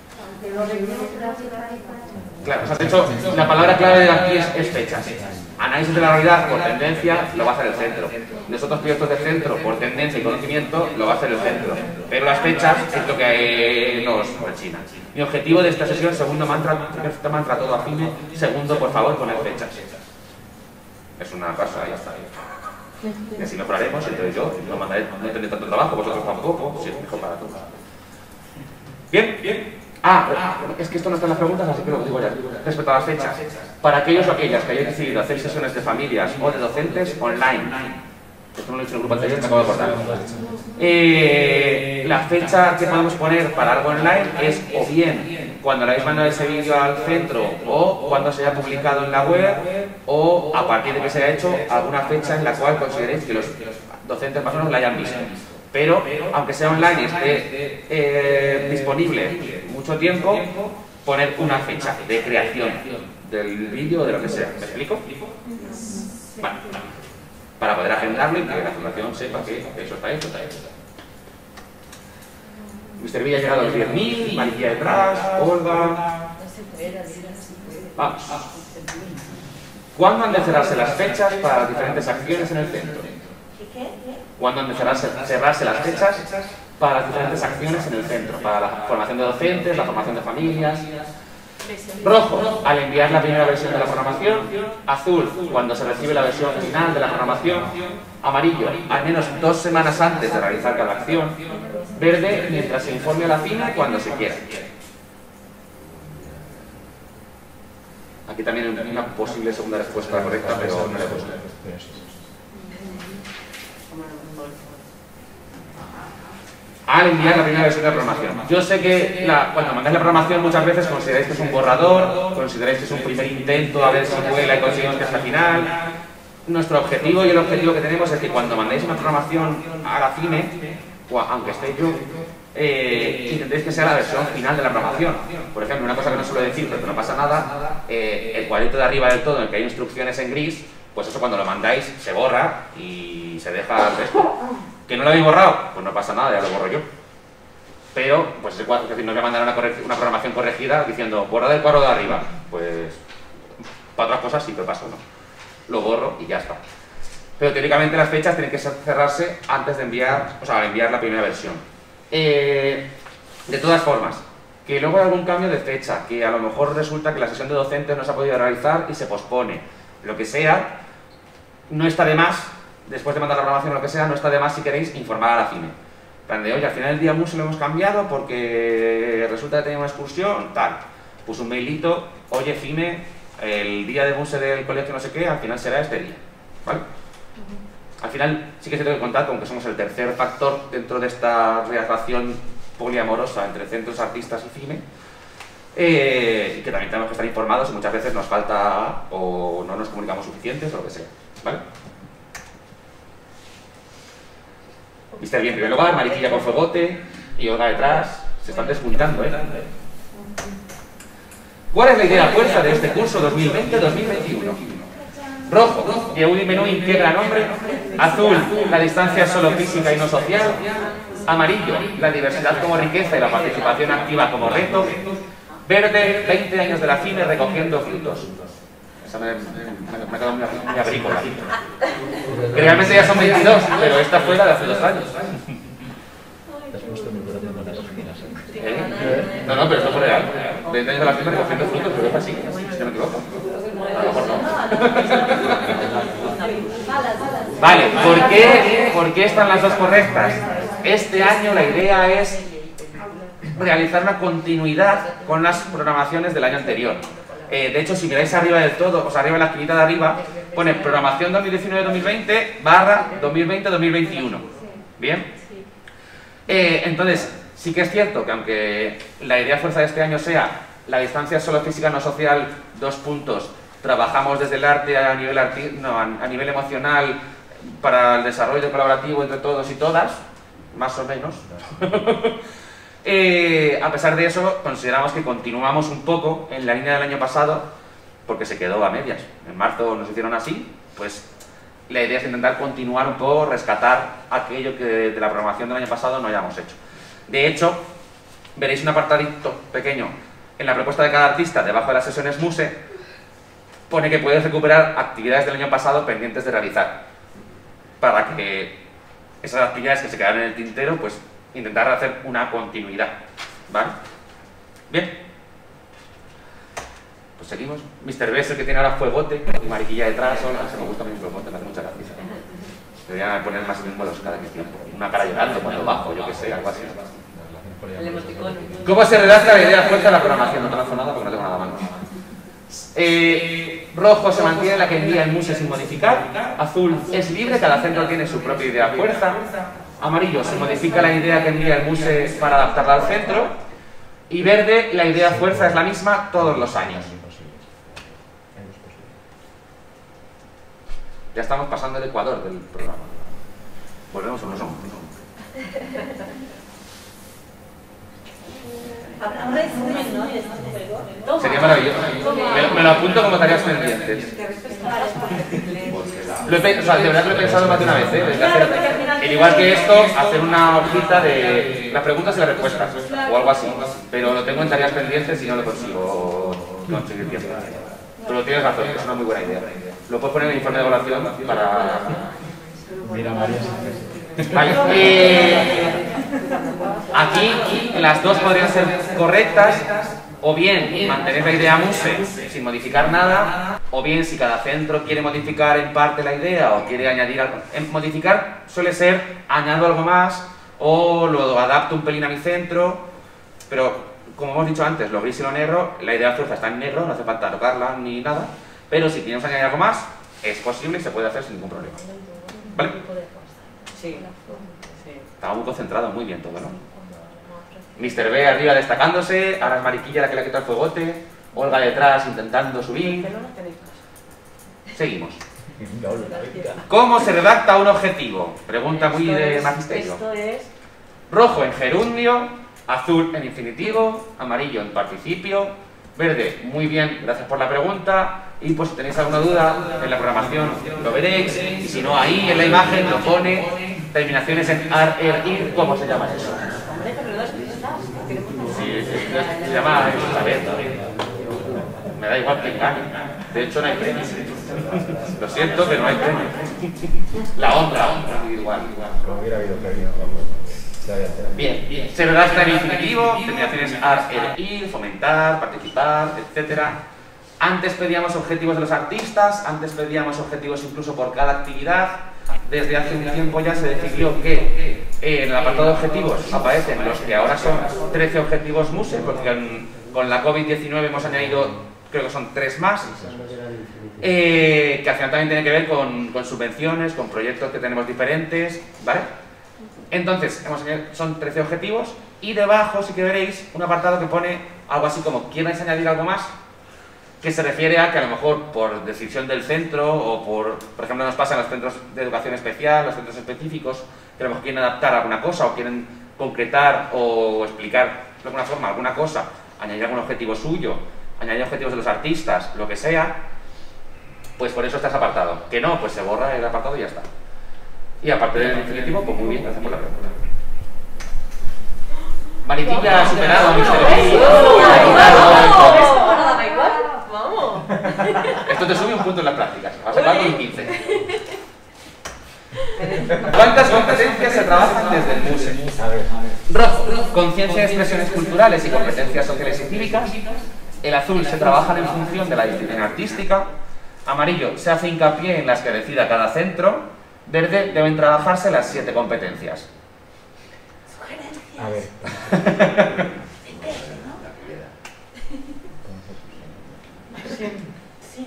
Claro, o sea, de hecho, la palabra clave de aquí es, es fechas. Análisis de la realidad por tendencia lo va a hacer el centro. Los otros proyectos del centro por tendencia y conocimiento lo va a hacer el centro. Pero las fechas es lo que nos rechina. Mi objetivo de esta sesión, segundo mantra, primer mantra todo afine, segundo, por favor, poner fechas. Es una cosa, ya está. Y así mejoraremos, entonces yo no mandaré, no tendré tanto trabajo, vosotros tampoco, si es mejor para todos. Bien, bien. Ah, es que esto no está en las preguntas, así que lo digo ya. Respecto a las fechas, para aquellos o aquellas que hayan decidido hacer sesiones de familias o de docentes online, esto no lo he dicho en el grupo anterior, me acabo de acordar. Eh, la fecha que podemos poner para algo online es o bien cuando le habéis mandado ese vídeo al centro o cuando se haya publicado en la web o a partir de que se haya hecho alguna fecha en la cual consideréis que los docentes más o menos la hayan visto. Pero, aunque sea online y esté eh, disponible mucho tiempo, poner una fecha de creación del vídeo o de lo que sea. ¿Me explico? Vale. Para poder agendarlo y que la fundación sepa que eso está hecho, está hecho. mister Villa ha llegado a los diez mil, Mariquilla detrás, Olga... Vamos. ¿Cuándo han de cerrarse las fechas para las diferentes acciones en el centro? ¿Cuándo han de cerrarse, cerrarse las fechas para las diferentes acciones en el centro? Para la formación de docentes, la formación de familias. Rojo, al enviar la primera versión de la programación. Azul, cuando se recibe la versión final de la programación. Amarillo, al menos dos semanas antes de realizar cada acción. Verde, mientras se informe a la FINA cuando se quiera. Aquí también una posible segunda respuesta correcta, pero no la he puesto. Al enviar la primera versión de la programación. Yo sé que la, cuando mandáis la programación muchas veces consideráis que es un borrador, consideráis que es un primer intento a ver si vuela y conseguimos que es la final. Nuestro objetivo y el objetivo que tenemos es que cuando mandéis una programación a la CIME, o a, aunque esté yo, eh, intentéis que sea la versión final de la programación. Por ejemplo, una cosa que no suelo decir, pero que no pasa nada, eh, el cuadrito de arriba del todo en el que hay instrucciones en gris, pues eso cuando lo mandáis se borra y se deja el resto. ¿Que no lo habéis borrado? Pues no pasa nada, ya lo borro yo. Pero, pues ese cuadro, es decir, no voy a mandar una, una programación corregida diciendo borra del cuadro de arriba. Pues, para otras cosas sí, pero paso no. Lo borro y ya está. Pero teóricamente las fechas tienen que cerrarse antes de enviar, o sea, enviar la primera versión. Eh, de todas formas, que luego hay algún cambio de fecha, que a lo mejor resulta que la sesión de docentes no se ha podido realizar y se pospone, lo que sea, no está de más, después de mandar la programación o lo que sea, no está de más si queréis informar a la CIME. En plan de, oye, al final del día MUSE lo hemos cambiado porque resulta que tenía una excursión, tal. Pues un mailito, oye CIME, el día de MUSE del colegio no sé qué, al final será este día, ¿vale? Al final sí que se tengo que contar con que somos el tercer factor dentro de esta relación poliamorosa entre centros, artistas y CIME, eh, y que también tenemos que estar informados y muchas veces nos falta o no nos comunicamos suficientes o lo que sea, ¿vale? Viste bien, en primer lugar, Mariquilla con fuegote y Olga detrás, se están despuntando, ¿eh? ¿Cuál es la idea fuerza de este curso dos mil veinte dos mil veintiuno? Rojo, que un menú integra nombre. Azul, la distancia es solo física y no social. Amarillo, la diversidad como riqueza y la participación activa como reto. Verde, veinte años de la CIME recogiendo frutos. Esa me, me, me ha quedado muy, muy agrícola. Que realmente ya son veintidós, pero esta fue la de hace dos años. ¿Eh? No, no, pero esto fue real. veinte años de la CIME recogiendo frutos, pero es así, si no me equivoco. A lo mejor no. Vale, ¿por qué, ¿por qué están las dos correctas? Este año la idea es realizar una continuidad con las programaciones del año anterior. Eh, de hecho, si miráis arriba del todo, o sea, arriba en la esquinita de arriba, pone programación dos mil diecinueve dos mil veinte barra dos mil veinte dos mil veintiuno. ¿Bien? Eh, entonces, sí que es cierto que aunque la idea fuerza de este año sea la distancia solo física no social, dos puntos, trabajamos desde el arte a nivel, arti no, a, a nivel emocional para el desarrollo colaborativo entre todos y todas, más o menos. eh, a pesar de eso, consideramos que continuamos un poco en la línea del año pasado, porque se quedó a medias. En marzo nos hicieron así, pues la idea es intentar continuar un poco, rescatar aquello que de la programación del año pasado no hayamos hecho. De hecho, veréis un apartadito pequeño en la propuesta de cada artista, debajo de las sesiones MUSE, pone que puedes recuperar actividades del año pasado pendientes de realizar, para que esas actividades que se quedaron en el tintero, pues intentar hacer una continuidad, ¿vale? Bien. Pues seguimos. mister B es el que tiene ahora fuegote, y Mariquilla detrás, hola, se me gusta mi fuegote, me hace mucha gracia. Deberían poner más símbolos cada tiempo. Una cara llorando cuando bajo, yo que sé, algo así. ¿Cómo se redacta la idea fuerza de la programación? No trazo nada porque no tengo nada a mano. Eh, rojo se mantiene la que envía el MUSE sin modificar. Azul es libre, cada centro tiene su propia idea fuerza. Amarillo se modifica la idea que envía el MUSE para adaptarla al centro. Y verde, la idea fuerza es la misma todos los años. Ya estamos pasando el ecuador del programa. Volvemos a un somos. Sería maravilloso. Me, me lo apunto como tareas pendientes. Lo he, o sea, de verdad que lo he pensado más de una vez, ¿eh? Desde hacer, el igual que esto, hacer una hojita de las preguntas y las respuestas, o algo así. Pero lo tengo en tareas pendientes y no lo consigo conseguir tiempo. Pero tienes razón, es una muy buena idea. Lo puedes poner en el informe de evaluación para... Mira, María. Vale. Eh, aquí las dos podrían ser correctas, o bien mantener la idea MUSE sin modificar nada, o bien si cada centro quiere modificar en parte la idea o quiere añadir algo. En modificar suele ser añado algo más o lo adapto un pelín a mi centro, pero como hemos dicho antes, lo gris y lo negro, la idea fuerza está en negro, no hace falta tocarla ni nada, pero si queremos añadir algo más, es posible y se puede hacer sin ningún problema. ¿Vale? Sí. Sí. Estaba muy concentrado, muy bien todo, ¿no? mister B arriba destacándose, ahora es Mariquilla la que le ha quitado el fuegote, Olga detrás intentando subir. Seguimos. ¿Cómo se redacta un objetivo? Pregunta muy de magisterio. Esto es... Rojo en gerundio, azul en infinitivo, amarillo en participio, verde, muy bien, gracias por la pregunta. Y pues si tenéis alguna duda en la programación lo veréis, y si no ahí en la imagen lo pone, terminaciones en ar, er, ir, ¿cómo se llama eso? Hombre, pero no es que estás. Sí, se, se llama saber, me da igual que gane, de hecho no hay premio, lo siento pero no hay premio, la honra, igual, igual. Como hubiera habido premio, se había enterado. Bien, bien. Se redacta en infinitivo, terminaciones ar, er, ir, fomentar, participar, etcétera. Antes pedíamos objetivos de los artistas, antes pedíamos objetivos incluso por cada actividad. Desde hace un tiempo ya se decidió que en el apartado de objetivos aparecen los que ahora son trece objetivos MUSE, porque con, con la COVID diecinueve hemos añadido, creo que son tres más, eh, que al final también tiene que ver con, con subvenciones, con proyectos que tenemos diferentes, ¿vale? Entonces, hemos añadido, son trece objetivos y debajo sí que veréis un apartado que pone algo así como ¿quieres añadir algo más? Que se refiere a que a lo mejor por decisión del centro o por, por ejemplo nos pasa en los centros de educación especial, los centros específicos, que a lo mejor quieren adaptar alguna cosa o quieren concretar o explicar de alguna forma alguna cosa, añadir algún objetivo suyo, añadir objetivos de los artistas, lo que sea, pues por eso está ese apartado. Que no, pues se borra el apartado y ya está. Y aparte del infinitivo, pues muy bien, gracias por la pregunta. Mariquilla ha superado a mister B. Vamos. Esto te sube un punto en las prácticas. Vas a acabar con un quince. ¿Cuántas competencias se trabajan desde el MUSE? A ver, Rojo, conciencia de expresiones culturales y competencias sociales y cívicas. El azul se trabajan en función de la disciplina artística. Amarillo, se hace hincapié en las que decida cada centro. Verde, deben trabajarse las siete competencias. a ver. Sí. Sí.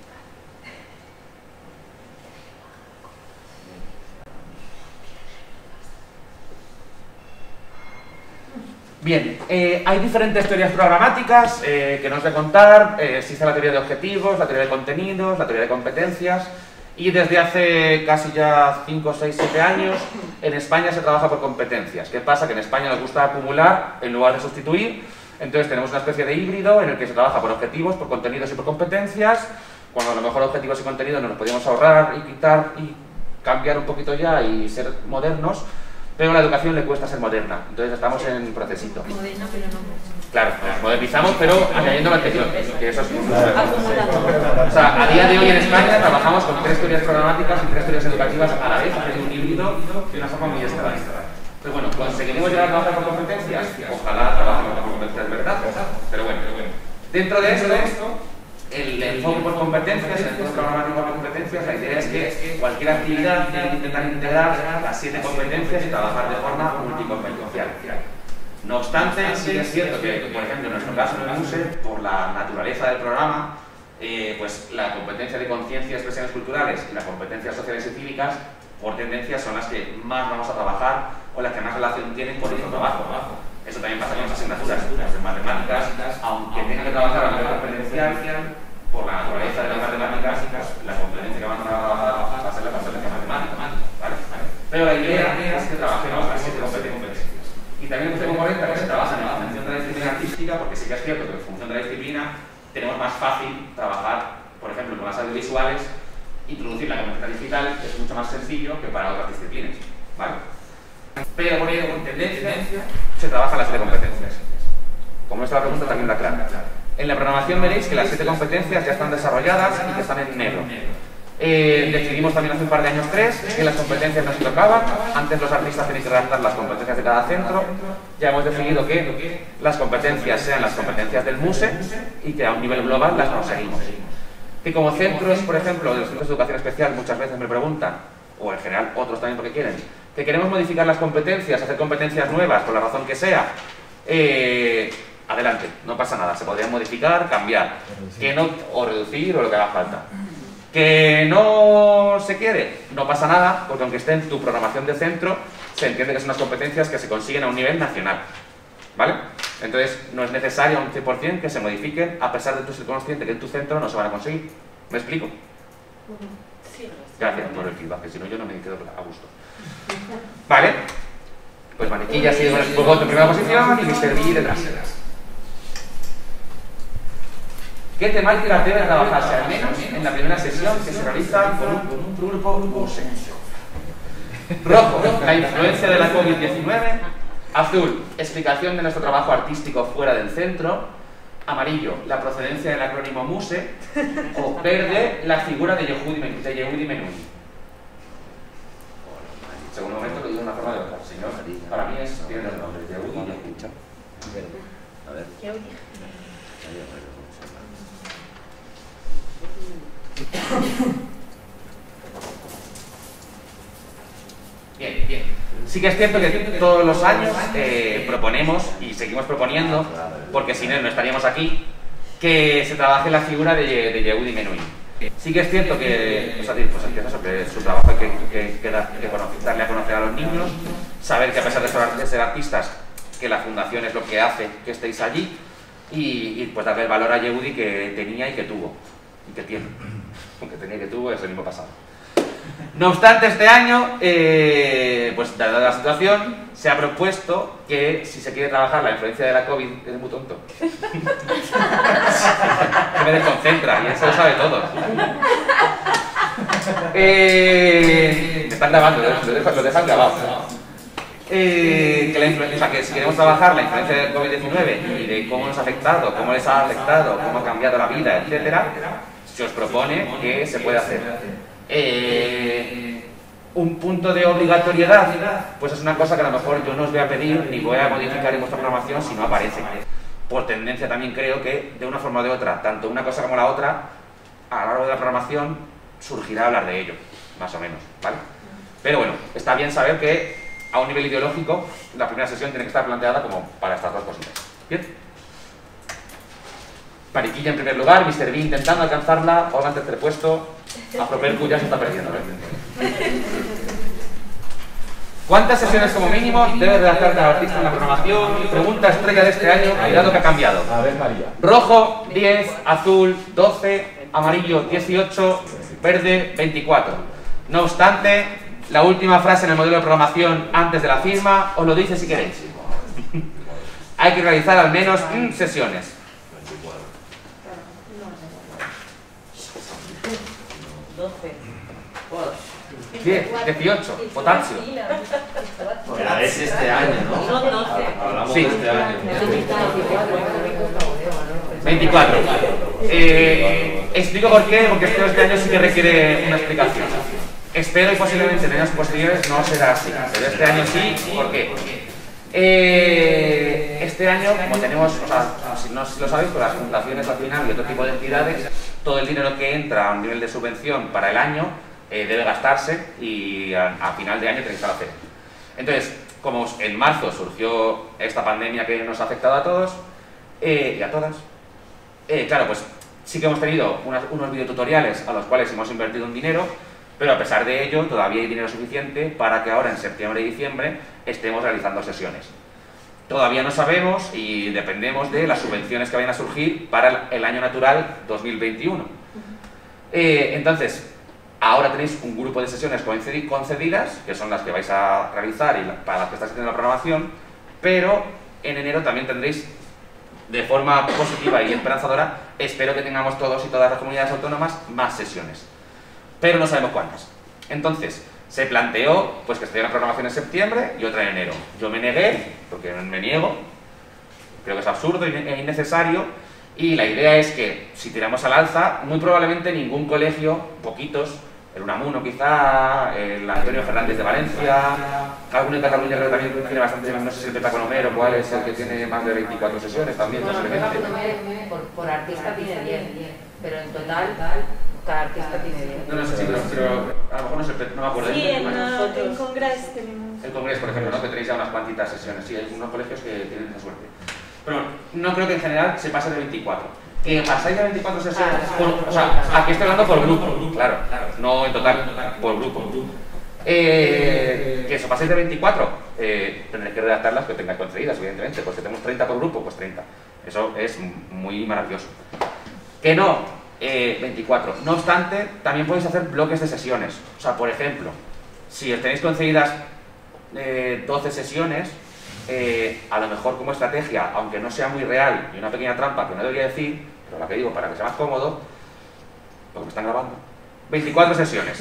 Bien, eh, hay diferentes teorías programáticas eh, que nos voy a contar. Eh, existe la teoría de objetivos, la teoría de contenidos, la teoría de competencias. Y desde hace casi ya cinco, seis, siete años en España se trabaja por competencias. ¿Qué pasa? Que en España nos gusta acumular en lugar de sustituir. Entonces tenemos una especie de híbrido en el que se trabaja por objetivos, por contenidos y por competencias, cuando a lo mejor objetivos y contenidos nos los podíamos ahorrar y quitar y cambiar un poquito ya y ser modernos, pero a la educación le cuesta ser moderna. Entonces estamos en procesito. Moderna, pero no. Claro, nos modernizamos, pero añadiendo lo anterior, que eso es muy Acumulando. O sea, a día de hoy en España trabajamos con tres teorías programáticas y tres teorías educativas a la vez, haciendo un híbrido de una forma muy extraña. Entonces, bueno, ¿conseguimos llegar a trabajar por competencias? Ojalá trabajemos por competencias, ¿verdad? Pero bueno, dentro de esto, el enfoque por competencias, el enfoque programático por competencias, la idea es que cualquier actividad tiene que intentar integrar las siete competencias y trabajar de forma multicompetencial. No obstante, sí es cierto que, por ejemplo, en nuestro caso en el MUSE, por la naturaleza del programa, eh, pues la competencia de conciencia y expresiones culturales y las competencias sociales y cívicas, por tendencia, son las que más vamos a trabajar o las que más relación tienen con nuestro trabajo. Eso también pasa con las asignaturas de matemáticas, aunque tengan que trabajar a nivel competencial, por la naturaleza de las matemáticas, la competencia que van a trabajar va a ser la competencia matemática, ¿vale? Pero la idea es que trabajemos las siete competencias. Y también tengo cuarenta que se trabajan en la función de la disciplina artística, porque sí que es cierto que en función de la disciplina tenemos más fácil trabajar, por ejemplo, con las audiovisuales, introducir la competencia digital, que es mucho más sencillo que para otras disciplinas, ¿vale? Pero por ello, con tendencia, se trabajan las siete competencias. Como esta la pregunta también la clara. En la programación veréis que las siete competencias ya están desarrolladas y que están en negro. Eh, decidimos también hace un par de años tres que las competencias no se tocaban. Antes los artistas tenían que redactar las competencias de cada centro. Ya hemos decidido que las competencias sean las competencias del MUSE y que a un nivel global las conseguimos. Que como centros, por ejemplo, de los centros de educación especial muchas veces me preguntan, o en general otros también porque quieren, que queremos modificar las competencias, hacer competencias nuevas, por la razón que sea, eh, adelante, no pasa nada, se podrían modificar, cambiar, que no, o reducir o lo que haga falta. ¿Que no se quiere? No pasa nada, porque aunque esté en tu programación de centro, se entiende que son unas competencias que se consiguen a un nivel nacional, ¿vale? Entonces, no es necesario a un cien por cien que se modifiquen, a pesar de que tú ser consciente que en tu centro no se van a conseguir. ¿Me explico? Sí. Gracias por el feedback, que si no yo no me quedo a gusto. Vale, pues Maniquilla sigue con el voto en primera posición y mister B detrás. ¿Qué temáticas debe trabajarse al menos en la primera sesión que se realiza con un, con un grupo museo? Rojo, la influencia de la COVID diecinueve. Azul, explicación de nuestro trabajo artístico fuera del centro. Amarillo, la procedencia del acrónimo MUSE. O verde, la figura de Yehudi Men- de Yehudi Menuhin. Segundo momento lo digo de una forma de otra, señor. Para mí es, tiene el nombre, Yehudi Menuhin. A ver. Bien, bien. Sí que es cierto que todos los años eh, proponemos y seguimos proponiendo, porque sin él no estaríamos aquí, que se trabaje la figura de, de Yehudi Menuhin. Sí que es cierto que, o sea, pues, es eso, que su trabajo hay que, que, que, da- que conocer- darle a conocer a los niños, saber que a pesar de ser, de ser artistas, que la fundación es lo que hace que estéis allí, y, y pues darle el valor a Yehudi que tenía y que tuvo, y que tiene. Aunque tenía y que tuvo es el mismo pasado. No obstante, este año, eh, pues dada la situación, se ha propuesto que si se quiere trabajar la influencia de la COVID, es muy tonto. Que me desconcentra, y eso lo sabe todo. Eh, me están grabando, lo dejan, lo dejan grabado. Eh, que, la influ- o sea, que si queremos trabajar la influencia del COVID diecinueve y de cómo nos ha afectado, cómo les ha afectado, cómo ha cambiado la vida, etcétera, se os propone que se puede hacer. Eh, un punto de obligatoriedad, pues es una cosa que a lo mejor yo no os voy a pedir ni voy a modificar en vuestra programación si no aparece. Por tendencia también creo que de una forma o de otra, tanto una cosa como la otra, a lo largo de la programación surgirá hablar de ello, más o menos, ¿vale? Pero bueno, está bien saber que a un nivel ideológico la primera sesión tiene que estar planteada como para estas dos cositas. ¿Bien? Mariquilla en primer lugar, mister B intentando alcanzarla, Olga en tercer puesto, Afropercu ya se está perdiendo. ¿eh? ¿Cuántas sesiones como mínimo debe redactar cada artista en la programación? Pregunta estrella de este año, cuidado que ha cambiado. A ver, María. Rojo, diez, azul, doce, amarillo, dieciocho, verde, veinticuatro. No obstante, la última frase en el modelo de programación antes de la firma os lo dice si queréis. Hay que realizar al menos mm, sesiones. diez, dieciocho, potasio. Pero es este año, ¿no? Son doce. Hablamos Sí. de este año. veinticuatro. Eh, explico por qué, porque esto este año sí que requiere una explicación. Espero y posiblemente en años posteriores no será así, pero este año sí, ¿por qué? Eh, este año, como tenemos, o sea, si no si lo sabéis, con las fundaciones al final y otro tipo de entidades, todo el dinero que entra a un nivel de subvención para el año eh, debe gastarse y a, a final de año tenéis que hacer. Entonces, como en marzo surgió esta pandemia que nos ha afectado a todos eh, y a todas, eh, claro, pues sí que hemos tenido unas, unos videotutoriales a los cuales hemos invertido un dinero, pero a pesar de ello todavía hay dinero suficiente para que ahora en septiembre y diciembre estemos realizando sesiones. Todavía no sabemos y dependemos de las subvenciones que vayan a surgir para el, el año natural dos mil veintiuno. Eh, entonces, ahora tenéis un grupo de sesiones concedi- concedidas, que son las que vais a realizar y la, para las que estáis haciendo la programación, pero en enero también tendréis, de forma positiva y esperanzadora, espero que tengamos todos y todas las comunidades autónomas más sesiones. Pero no sabemos cuántas. Entonces, se planteó pues, que estaría una programación en septiembre y otra en enero. Yo me negué, porque me niego, creo que es absurdo e innecesario, y la idea es que, si tiramos al alza, muy probablemente ningún colegio, poquitos, el Unamuno quizá, el Antonio Fernández de Valencia, alguno de Cataluña creo que también tiene bastante, no sé si el Petaconomero, cuál es el que tiene más de veinticuatro sesiones también, No, posiblemente. por, por artista tiene diez, pero en total cada artista tiene diez. No, no sé si, pero, pero a lo mejor no, sé, no me acuerdo. Sí, ¿eh? en, Bueno. uh, en Congreso tenemos. El Congreso, por ejemplo, ¿no? Que tenéis ya unas cuantitas sesiones. Sí, hay unos colegios que tienen esa suerte. Pero bueno, no creo que en general se pase de veinticuatro. Que pasáis de veinticuatro sesiones, por, o sea, aquí estoy hablando por grupo, claro, no en total, por grupo. Eh, que eso, paséis de veinticuatro, eh, tendréis que redactar las que tengáis concedidas, evidentemente, pues que tenemos treinta por grupo, pues treinta. Eso es muy maravilloso. Que no, eh, veinticuatro. No obstante, también podéis hacer bloques de sesiones. O sea, por ejemplo, si os tenéis concedidas eh, doce sesiones, eh, a lo mejor como estrategia, aunque no sea muy real y una pequeña trampa que no debería decir, pero la que digo para que sea más cómodo, porque me están grabando, veinticuatro sesiones.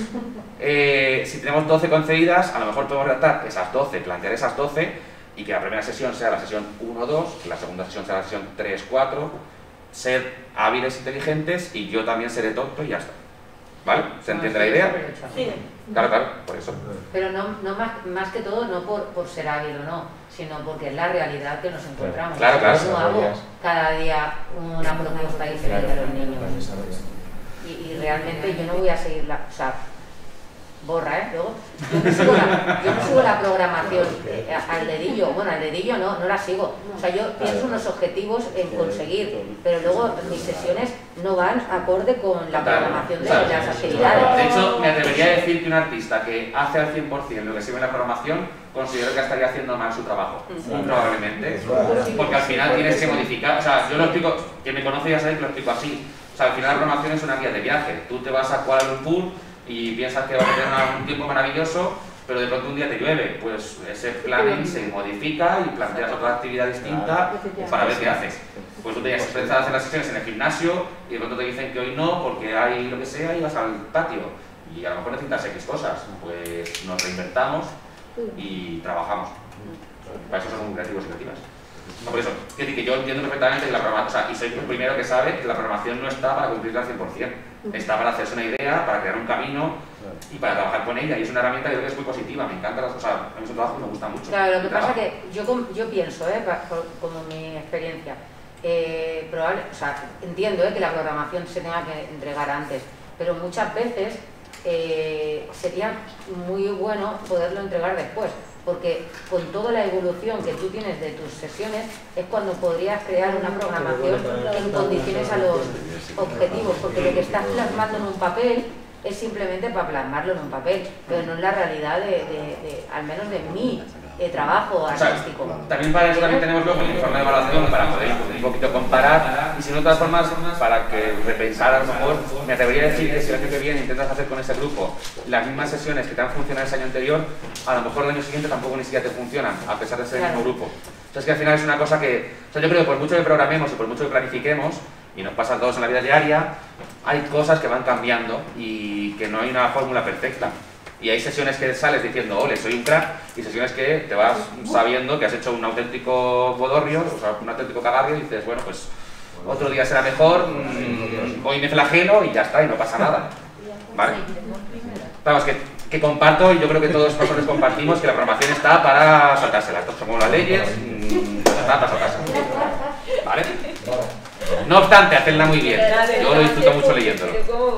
Eh, si tenemos doce concedidas, a lo mejor podemos redactar esas doce, plantear esas doce y que la primera sesión sea la sesión uno dos, que la segunda sesión sea la sesión tres cuatro, ser hábiles, inteligentes y yo también seré tonto y ya está. ¿Vale? ¿Se entiende la idea? Sí. Claro, claro, por eso. Pero no, no más, más que todo, no por, por ser hábil o no, sino porque es la realidad que nos encontramos. Claro, claro. Yo no hago cada día una propuesta diferente a los niños. Y, y realmente yo no voy a seguir la... O sea, borra, ¿eh? Luego, yo no sigo la, yo no sigo la programación eh, al dedillo. Bueno, al dedillo no, no la sigo. O sea, yo pienso unos objetivos en conseguir, pero luego mis sesiones no van acorde con la programación de las actividades. De hecho, me atrevería a decir que un artista que hace al cien por cien lo que sirve en la programación, considero que estaría haciendo mal su trabajo, muy probablemente, porque al final tienes que modificar. O sea, yo lo explico, quien me conoce ya sabe que lo explico así. O sea, al final la programación es una guía de viaje. Tú te vas a Kuala Lumpur y piensas que vas a tener un tiempo maravilloso, pero de pronto un día te llueve, pues ese planning se modifica y planteas otra actividad distinta para ver qué haces. Pues tú te empiezas a hacer las sesiones en el gimnasio y de pronto te dicen que hoy no porque hay lo que sea y vas al patio y a lo mejor necesitas X cosas, pues nos reinventamos y trabajamos. Para eso somos muy creativos y creativas. No, por eso, quiero decir que yo entiendo perfectamente que la programación, o sea, y soy el primero que sabe que la programación no está para cumplirla al cien por cien, está para hacerse una idea, para crear un camino y para trabajar con ella, y es una herramienta que creo que es muy positiva, me encanta, o sea, a mí es un trabajo que me gusta mucho. Claro, lo que pasa es que yo, yo pienso, ¿eh? como mi experiencia, eh, probable, o sea, entiendo ¿eh? que la programación se tenga que entregar antes, pero muchas veces eh, sería muy bueno poderlo entregar después. Porque con toda la evolución que tú tienes de tus sesiones es cuando podrías crear una programación en condiciones a los objetivos, porque lo que estás plasmando en un papel es simplemente para plasmarlo en un papel, pero no es la realidad de, de, de al menos de mi eh, trabajo artístico. O sea, también para eso también tenemos luego el informe de evaluación para poder un poquito comparar y si no de todas formas para que repensar a lo mejor me atrevería a decir que si el año que viene intentas hacer con ese grupo las mismas sesiones que te han funcionado ese año anterior, a lo mejor el año siguiente tampoco ni siquiera te funcionan a pesar de ser el mismo grupo. O sea, es que al final es una cosa que, o sea, yo creo que por mucho que programemos y por mucho que planifiquemos, y nos pasa a todos en la vida diaria, hay cosas que van cambiando y que no hay una fórmula perfecta. Y hay sesiones que sales diciendo, ole, soy un crack, y sesiones que te vas sabiendo que has hecho un auténtico bodorrio, o sea, un auténtico cagarrio, y dices, bueno, pues otro día será mejor, mmm, hoy me flagelo y ya está, y no pasa nada. ¿Vale? Vamos, que, que comparto, y yo creo que todos nosotros compartimos, que la programación está para saltársela. Esto son como las leyes, mmm, está para saltársela. ¿Vale? No obstante, hacedla muy bien. Yo lo disfruto mucho leyéndolo.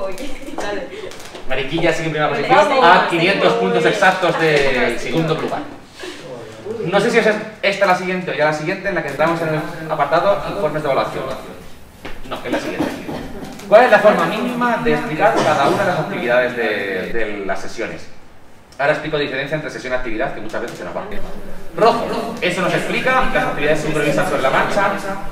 Mariquilla sigue en primera posición a quinientos puntos exactos del segundo lugar. No sé si es esta la siguiente o ya la siguiente en la que entramos en el apartado informes de evaluación. No, es la siguiente. ¿Cuál es la forma mínima de explicar cada una de las actividades de, de las sesiones? Ahora explico la diferencia entre sesión y actividad, que muchas veces se nos va. Rojo, eso nos explica las actividades se improvisan sobre la marcha.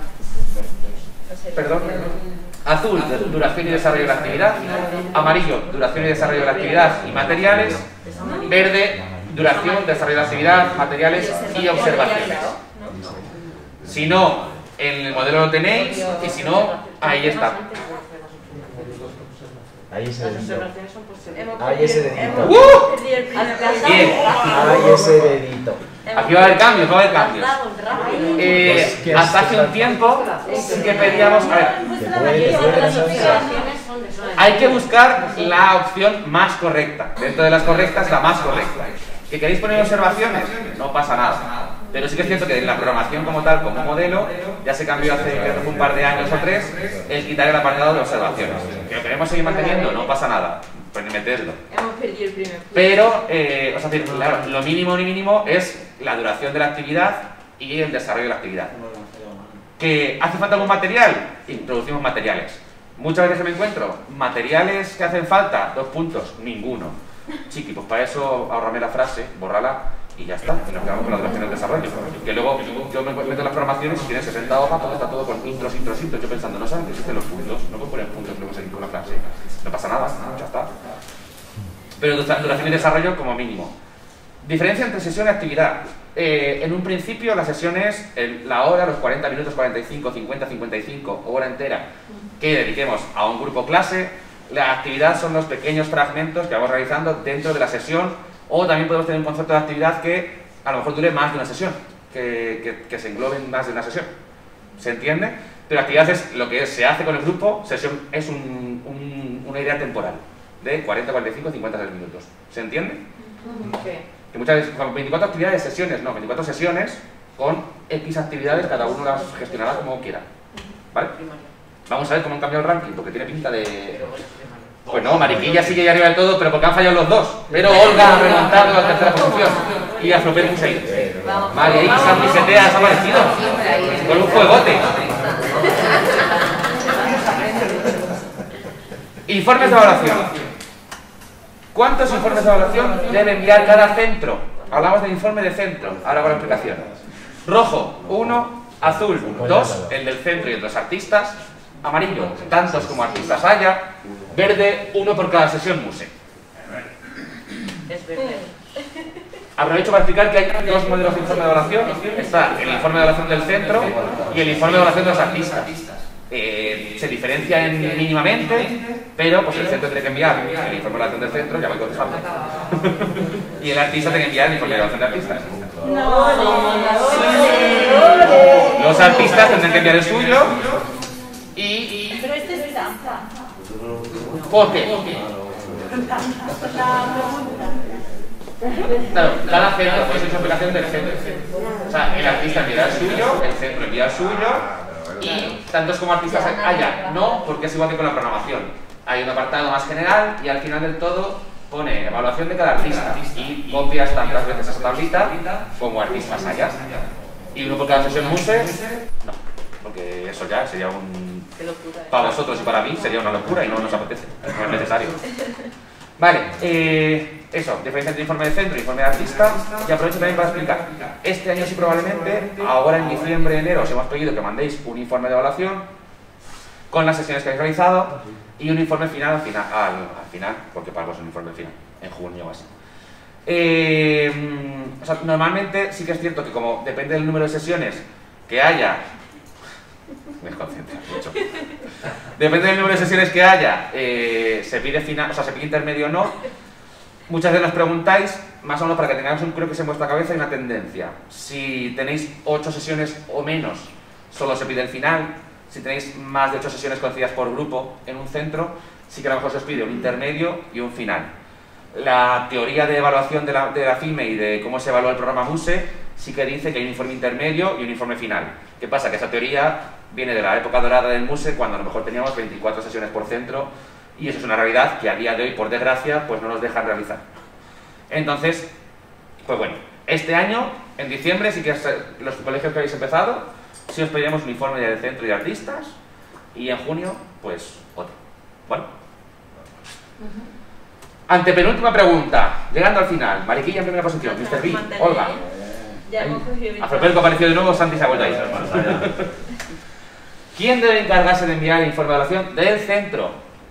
Perdón. Azul, duración y desarrollo de la actividad. Amarillo, duración y desarrollo de la actividad y materiales. Verde, duración, desarrollo de la actividad, materiales y observaciones. Si no, en el modelo lo tenéis y si no, ahí está. Ahí ese dedito. Ahí ese dedito. ¡Uh! Bien. Ahí ese dedito. Aquí va a haber cambios, va a haber cambios. Eh, hasta hace un tiempo sí que pedíamos... A ver, hay que buscar la opción más correcta. Dentro de las correctas, la más correcta. ¿Que queréis poner observaciones? No pasa nada. Pero sí que es cierto que en la programación como tal, como modelo, ya se cambió hace un par de años o tres el quitar el apartado de observaciones. ¿Que lo queremos seguir manteniendo? No pasa nada. Pues meterlo. Hemos perdido el primer. Pero, eh, o sea, claro, lo mínimo ni mínimo es la duración de la actividad y el desarrollo de la actividad. ¿Que hace falta algún material? Introducimos materiales. Muchas veces me encuentro materiales que hacen falta, dos puntos, ninguno. Chiqui, pues para eso ahorrame la frase, bórrala y ya está. Y nos quedamos con la duración del desarrollo. Que luego yo me meto en las programaciones y tiene sesenta hojas porque está todo con intros, intros, intros. Yo pensando, no saben que existen los puntos, no puedo poner puntos, luego seguir con la frase. No pasa nada, ya está. Pero duración y desarrollo como mínimo. Diferencia entre sesión y actividad. Eh, en un principio las sesiones, el, la hora, los cuarenta minutos, cuarenta y cinco, cincuenta, cincuenta y cinco, hora entera que dediquemos a un grupo clase. La actividad son los pequeños fragmentos que vamos realizando dentro de la sesión, o también podemos tener un concepto de actividad que a lo mejor dure más de una sesión, que, que, que se engloben más de una sesión. ¿Se entiende? Pero actividad es lo que se hace con el grupo, sesión es un, un, una idea temporal de cuarenta, cuarenta y cinco, cincuenta minutos. ¿Se entiende? Sí. Que muchas veces, veinticuatro actividades, sesiones, no, veinticuatro sesiones con X actividades, cada uno las gestionará como quiera. ¿Vale? Vamos a ver cómo han cambiado el ranking, porque tiene pinta de... Pues no, Mariquilla sigue ahí arriba del todo, pero porque han fallado los dos. Pero Olga ha remontado a la tercera posición y a Flopé un seis. Vale, ahí Santi Setea ha aparecido con un fuegote. Informes de evaluación. ¿Cuántos informes de evaluación debe enviar cada centro? Hablamos del informe de centro, ahora con la explicación. Rojo, uno, azul, dos, el del centro y el de los artistas, amarillo, tantos como artistas haya, verde, uno por cada sesión MUSE. Es verde. Aprovecho para explicar que hay dos modelos de informe de evaluación. Está el informe de evaluación del centro y el informe de evaluación de los artistas. Eh, se diferencian mínimamente, pero pues el centro tiene que enviar el informe de evaluación del centro, ya voy contestando. Y el artista tiene que enviar el informe de evaluación de artistas. No, no, Los artistas tendrán que enviar el suyo y... pero este es trampa. ¿Por qué? La pregunta. Claro, cada centro, pues es una aplicación del centro. O sea, el artista enviará el suyo, el centro envía el suyo y tantos como artistas haya. No, porque es igual que con la programación. Hay un apartado más general y al final del todo pone evaluación de cada artista y copias tantas veces esa tablita como artistas haya. Y uno por cada sesión MUSE, no, porque eso ya sería un... Para vosotros y para mí sería una locura y no nos apetece, no es necesario. Vale, eh, eso, diferencia entre informe de centro y informe de artista. Y aprovecho también para explicar, este año sí probablemente, ahora en diciembre, enero, os hemos pedido que mandéis un informe de evaluación con las sesiones que habéis realizado y un informe final al final, al, al final porque para vos es un informe final, en junio o así. Eh, o sea, normalmente sí que es cierto que como depende del número de sesiones que haya, me concentro mucho, depende del número de sesiones que haya, eh, se pide final, o sea, se pide intermedio o no. Muchas veces nos preguntáis, más o menos para que tengáis un croquis en vuestra cabeza y una tendencia. Si tenéis ocho sesiones o menos, solo se pide el final. Si tenéis más de ocho sesiones conocidas por grupo en un centro, sí que a lo mejor se os pide un intermedio y un final. La teoría de evaluación de la, de la FIME y de cómo se evalúa el programa MUSE sí que dice que hay un informe intermedio y un informe final. ¿Qué pasa? Que esa teoría viene de la época dorada del MUSE, cuando a lo mejor teníamos veinticuatro sesiones por centro, y eso es una realidad que a día de hoy, por desgracia, pues no nos dejan realizar. Entonces, pues bueno, este año, en diciembre, sí que los colegios que habéis empezado, sí os pediremos un informe del centro y de artistas, y en junio, pues, otro. Bueno. Antepenúltima pregunta, llegando al final. Mariquilla en primera posición, mister B, Olga. A Flopelco apareció de nuevo, Santi se ha vuelto ahí. ¿Quién debe encargarse de enviar el informe de evaluación del centro?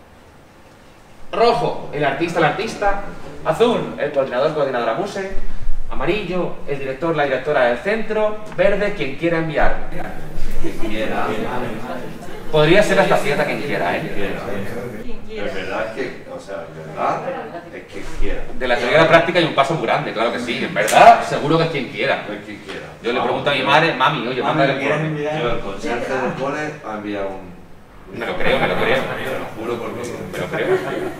Rojo, el artista, el artista. Azul, el coordinador, coordinadora MUSE. Amarillo, el director, la directora del centro. Verde, quien quiera enviar. Quien quiera. Podría ser hasta cierta quien quiera, ¿eh? Es verdad que, o sea, en verdad, es quien quiera. De la teoría a la práctica hay un paso muy grande, claro que sí. En verdad, seguro que es quien quiera. Es quien quiera. Yo le pregunto a mi madre, mami, oye, mándale el informe. Yo, el conserje del cole ha enviado un... Me lo creo, me lo creo. Te lo juro por mí. Me lo creo.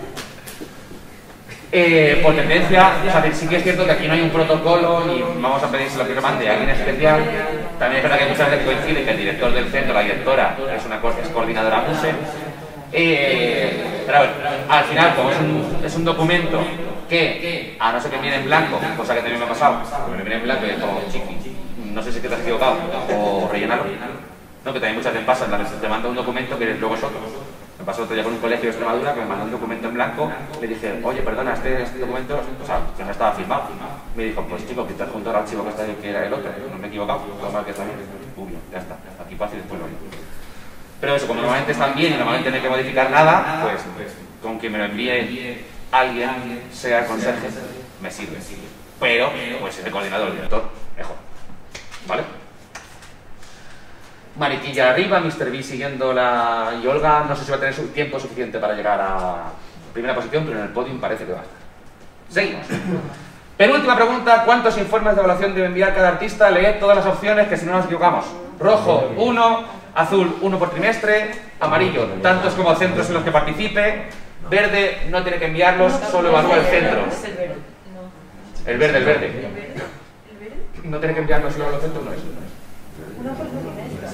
Eh, por tendencia, o sea, sí que es cierto que aquí no hay un protocolo y vamos a pedírselo que lo mande a alguien especial. También es verdad que muchas veces coincide que el director del centro, la directora, es una es coordinadora MUSE. Eh, pero al final, como es un, es un documento que, a no ser que viene en blanco, cosa que también me ha pasado, que me viene en blanco y es como chiqui, no sé si te has equivocado, o rellenarlo. No, que también muchas veces pasa, te manda un documento que luego es otro. Me pasó otro día con un colegio de Extremadura que me mandó un documento en blanco, le dije, oye, perdona, este, este documento, o sea, que no estaba firmado. Me dijo, pues chico, que te adjunto al archivo que está ahí, que era el otro, no me he equivocado, todo mal que también. Uy, ya está, aquí pasa y después lo digo. Pero eso, como normalmente están bien y normalmente no hay que modificar nada, pues con que me lo envíe alguien, sea el conserje, me sirve. Pero, pues el coordinador, el director, mejor. ¿Vale? Mariquilla arriba, mister B siguiendo la... y Olga no sé si va a tener su tiempo suficiente para llegar a primera posición, pero en el podium parece que va a estar. Seguimos. Penúltima pregunta, ¿cuántos informes de evaluación debe enviar cada artista? Leed todas las opciones, que si no nos equivocamos. Rojo, uno, azul, uno por trimestre, amarillo, tantos como centros en los que participe, verde, no tiene que enviarlos, solo evalúa el centro. El verde, el verde. No tiene que enviarlos, solo los centros, no es. Una por trimestre.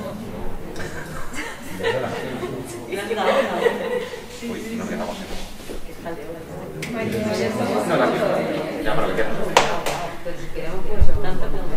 Uy, no quedamos. No, No, la misma. Ya, para lo que queda. Pero si queremos, pues, tanto como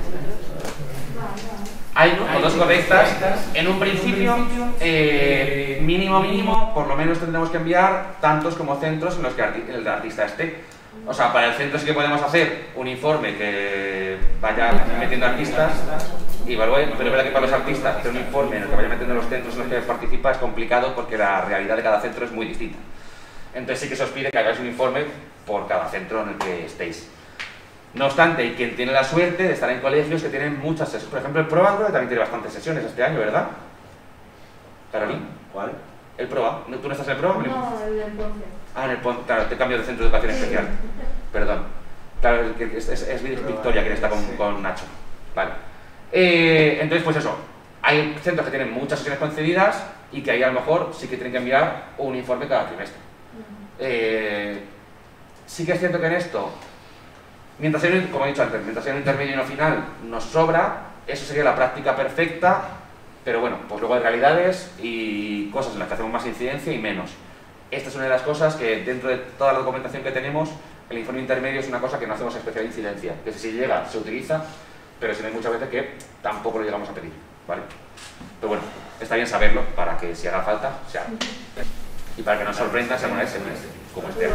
Hay dos correctas. En un principio, eh, mínimo, mínimo, por lo menos tendremos que enviar tantos como centros en los que el artista esté. O sea, para el centro sí que podemos hacer un informe que vaya metiendo artistas y evalúe, pero es verdad que para los artistas hacer un informe en el que vaya metiendo los centros en los que participa es complicado porque la realidad de cada centro es muy distinta. Entonces sí que se os pide que hagáis un informe por cada centro en el que estéis. No obstante, hay quien tiene la suerte de estar en colegios que tienen muchas sesiones. Por ejemplo, el PROA creo que también tiene bastantes sesiones este año, ¿verdad? ¿Carolín? ¿Cuál? ¿El PROA? ¿Tú no estás en el PROA? No, el del Ponce. Ah, en el Ponce. Claro, te cambio de centro de educación especial. Perdón. Claro, es, es, es Victoria quien está con, con Nacho. Vale. Eh, entonces, pues eso. Hay centros que tienen muchas sesiones concedidas y que ahí a lo mejor sí que tienen que enviar un informe cada trimestre. Eh, sí que es cierto que en esto, mientras hay, como he dicho antes, mientras hay un intermedio y no final, nos sobra. Eso sería la práctica perfecta, pero bueno, pues luego hay realidades y cosas en las que hacemos más incidencia y menos. Esta es una de las cosas que dentro de toda la documentación que tenemos, el informe intermedio es una cosa que no hacemos especial incidencia, que si llega, se utiliza, pero si no hay muchas veces que tampoco lo llegamos a pedir, ¿vale? Pero bueno, está bien saberlo para que si haga falta, se haga. Y para que nos sorprenda si alguna vez se muestre, como este año.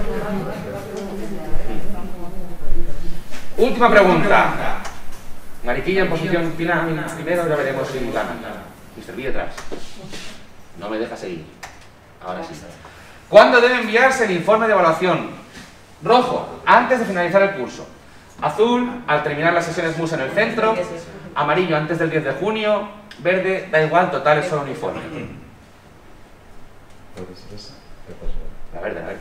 Última pregunta. Mariquilla en posición final, primero, ya veremos si gana. mister B detrás. No me deja seguir. Ahora sí. ¿Cuándo debe enviarse el informe de evaluación? Rojo, antes de finalizar el curso. Azul, al terminar las sesiones M U S en el centro. Amarillo, antes del diez de junio. Verde, da igual, total, es solo un informe. La verde, la verde.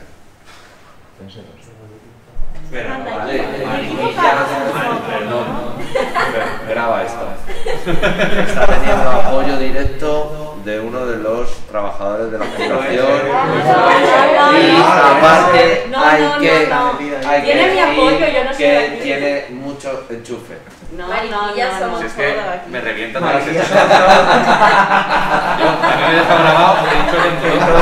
Pero, vale, Perdón. Graba esto. está teniendo apoyo directo de uno de los trabajadores de la fundación y aparte No, hay no, que, no, hay que Tiene mi apoyo, decir yo no soy que aquí. tiene mucho enchufe. No, Mariquilla no, no, somos Si es todas que aquí. me revientan todas las sesiones. Yo, a mí me deja grabado porque he dicho dentro.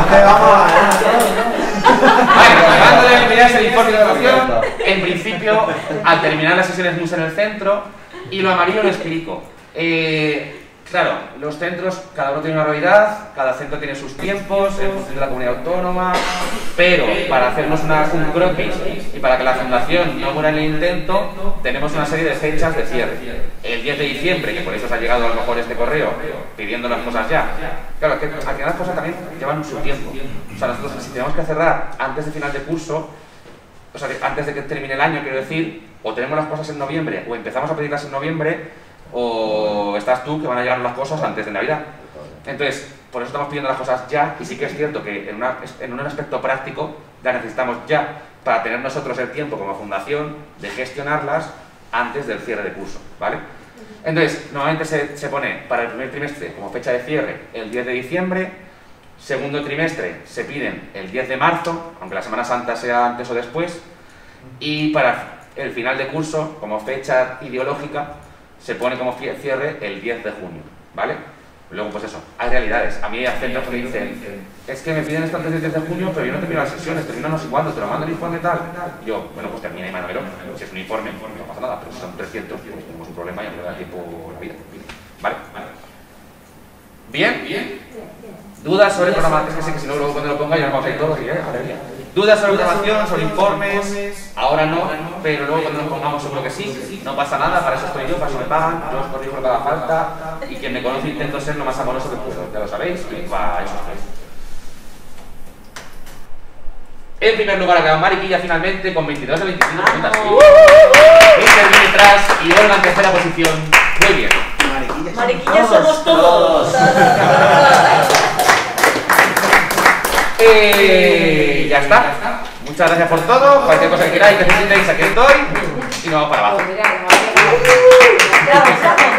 Bueno, cuando debe enviarse el informe de evaluación, en principio, al terminar las sesiones M U S en el centro, y lo amarillo lo explico. Eh, claro, los centros, cada uno tiene una realidad, cada centro tiene sus tiempos, en función de la comunidad autónoma, pero para hacernos una, un croquis y para que la fundación no muera en el intento, tenemos una serie de fechas de cierre. El diez de diciembre, que por eso os ha llegado a lo mejor este correo, pidiendo las cosas ya. Claro, que al final las cosas también llevan su tiempo. O sea, nosotros si tenemos que cerrar antes de final de curso, o sea, antes de que termine el año, quiero decir, o tenemos las cosas en noviembre, o empezamos a pedirlas en noviembre, o estás tú que van a llegar las cosas antes de Navidad. Entonces, por eso estamos pidiendo las cosas ya, y sí que es cierto que en, una, en un aspecto práctico las necesitamos ya, para tener nosotros el tiempo como fundación de gestionarlas antes del cierre de curso, ¿vale? Entonces, normalmente se, se pone para el primer trimestre como fecha de cierre el diez de diciembre, segundo trimestre se piden el diez de marzo, aunque la Semana Santa sea antes o después, y para el final de curso, como fecha ideológica, se pone como cierre el diez de junio, ¿vale? Luego, pues eso, hay realidades. A mí hay centros que me dicen, es que me piden esto antes del diez de junio, pero yo no termino las sesiones, termino no sé cuándo, te lo mando el informe tal. Y yo, bueno, pues termina y mándamelo. Si es un informe, no pasa nada, pero si son trescientos, pues tenemos un problema y no me da tiempo la vida. ¿Vale? ¿Bien? ¿Bien? ¿Dudas sobre programación? Es que sé que si no luego cuando lo ponga ya nos vamos a ir todos, ¿eh? ¿Dudas sobre programación, sobre informes? Ahora no, pero luego cuando nos pongamos seguro que sí. No pasa nada, para eso estoy yo, para eso me pagan, yo os corrijo lo que haga falta. Y quien me conoce intento ser lo más amoroso que puedo, ya lo sabéis, y para eso estoy. En primer lugar ha quedado Mariquilla finalmente con veintidós de veinticinco preguntas. Inter viene detrás y Olga en tercera posición. Muy bien. Mariquillas somos todos. Eh, ya está. Muchas gracias por todo. Cualquier cosa que queráis, necesitéis, aquí estoy. Y nos vamos para abajo. Pues mira, que me ha llegado. Bravo, bravo.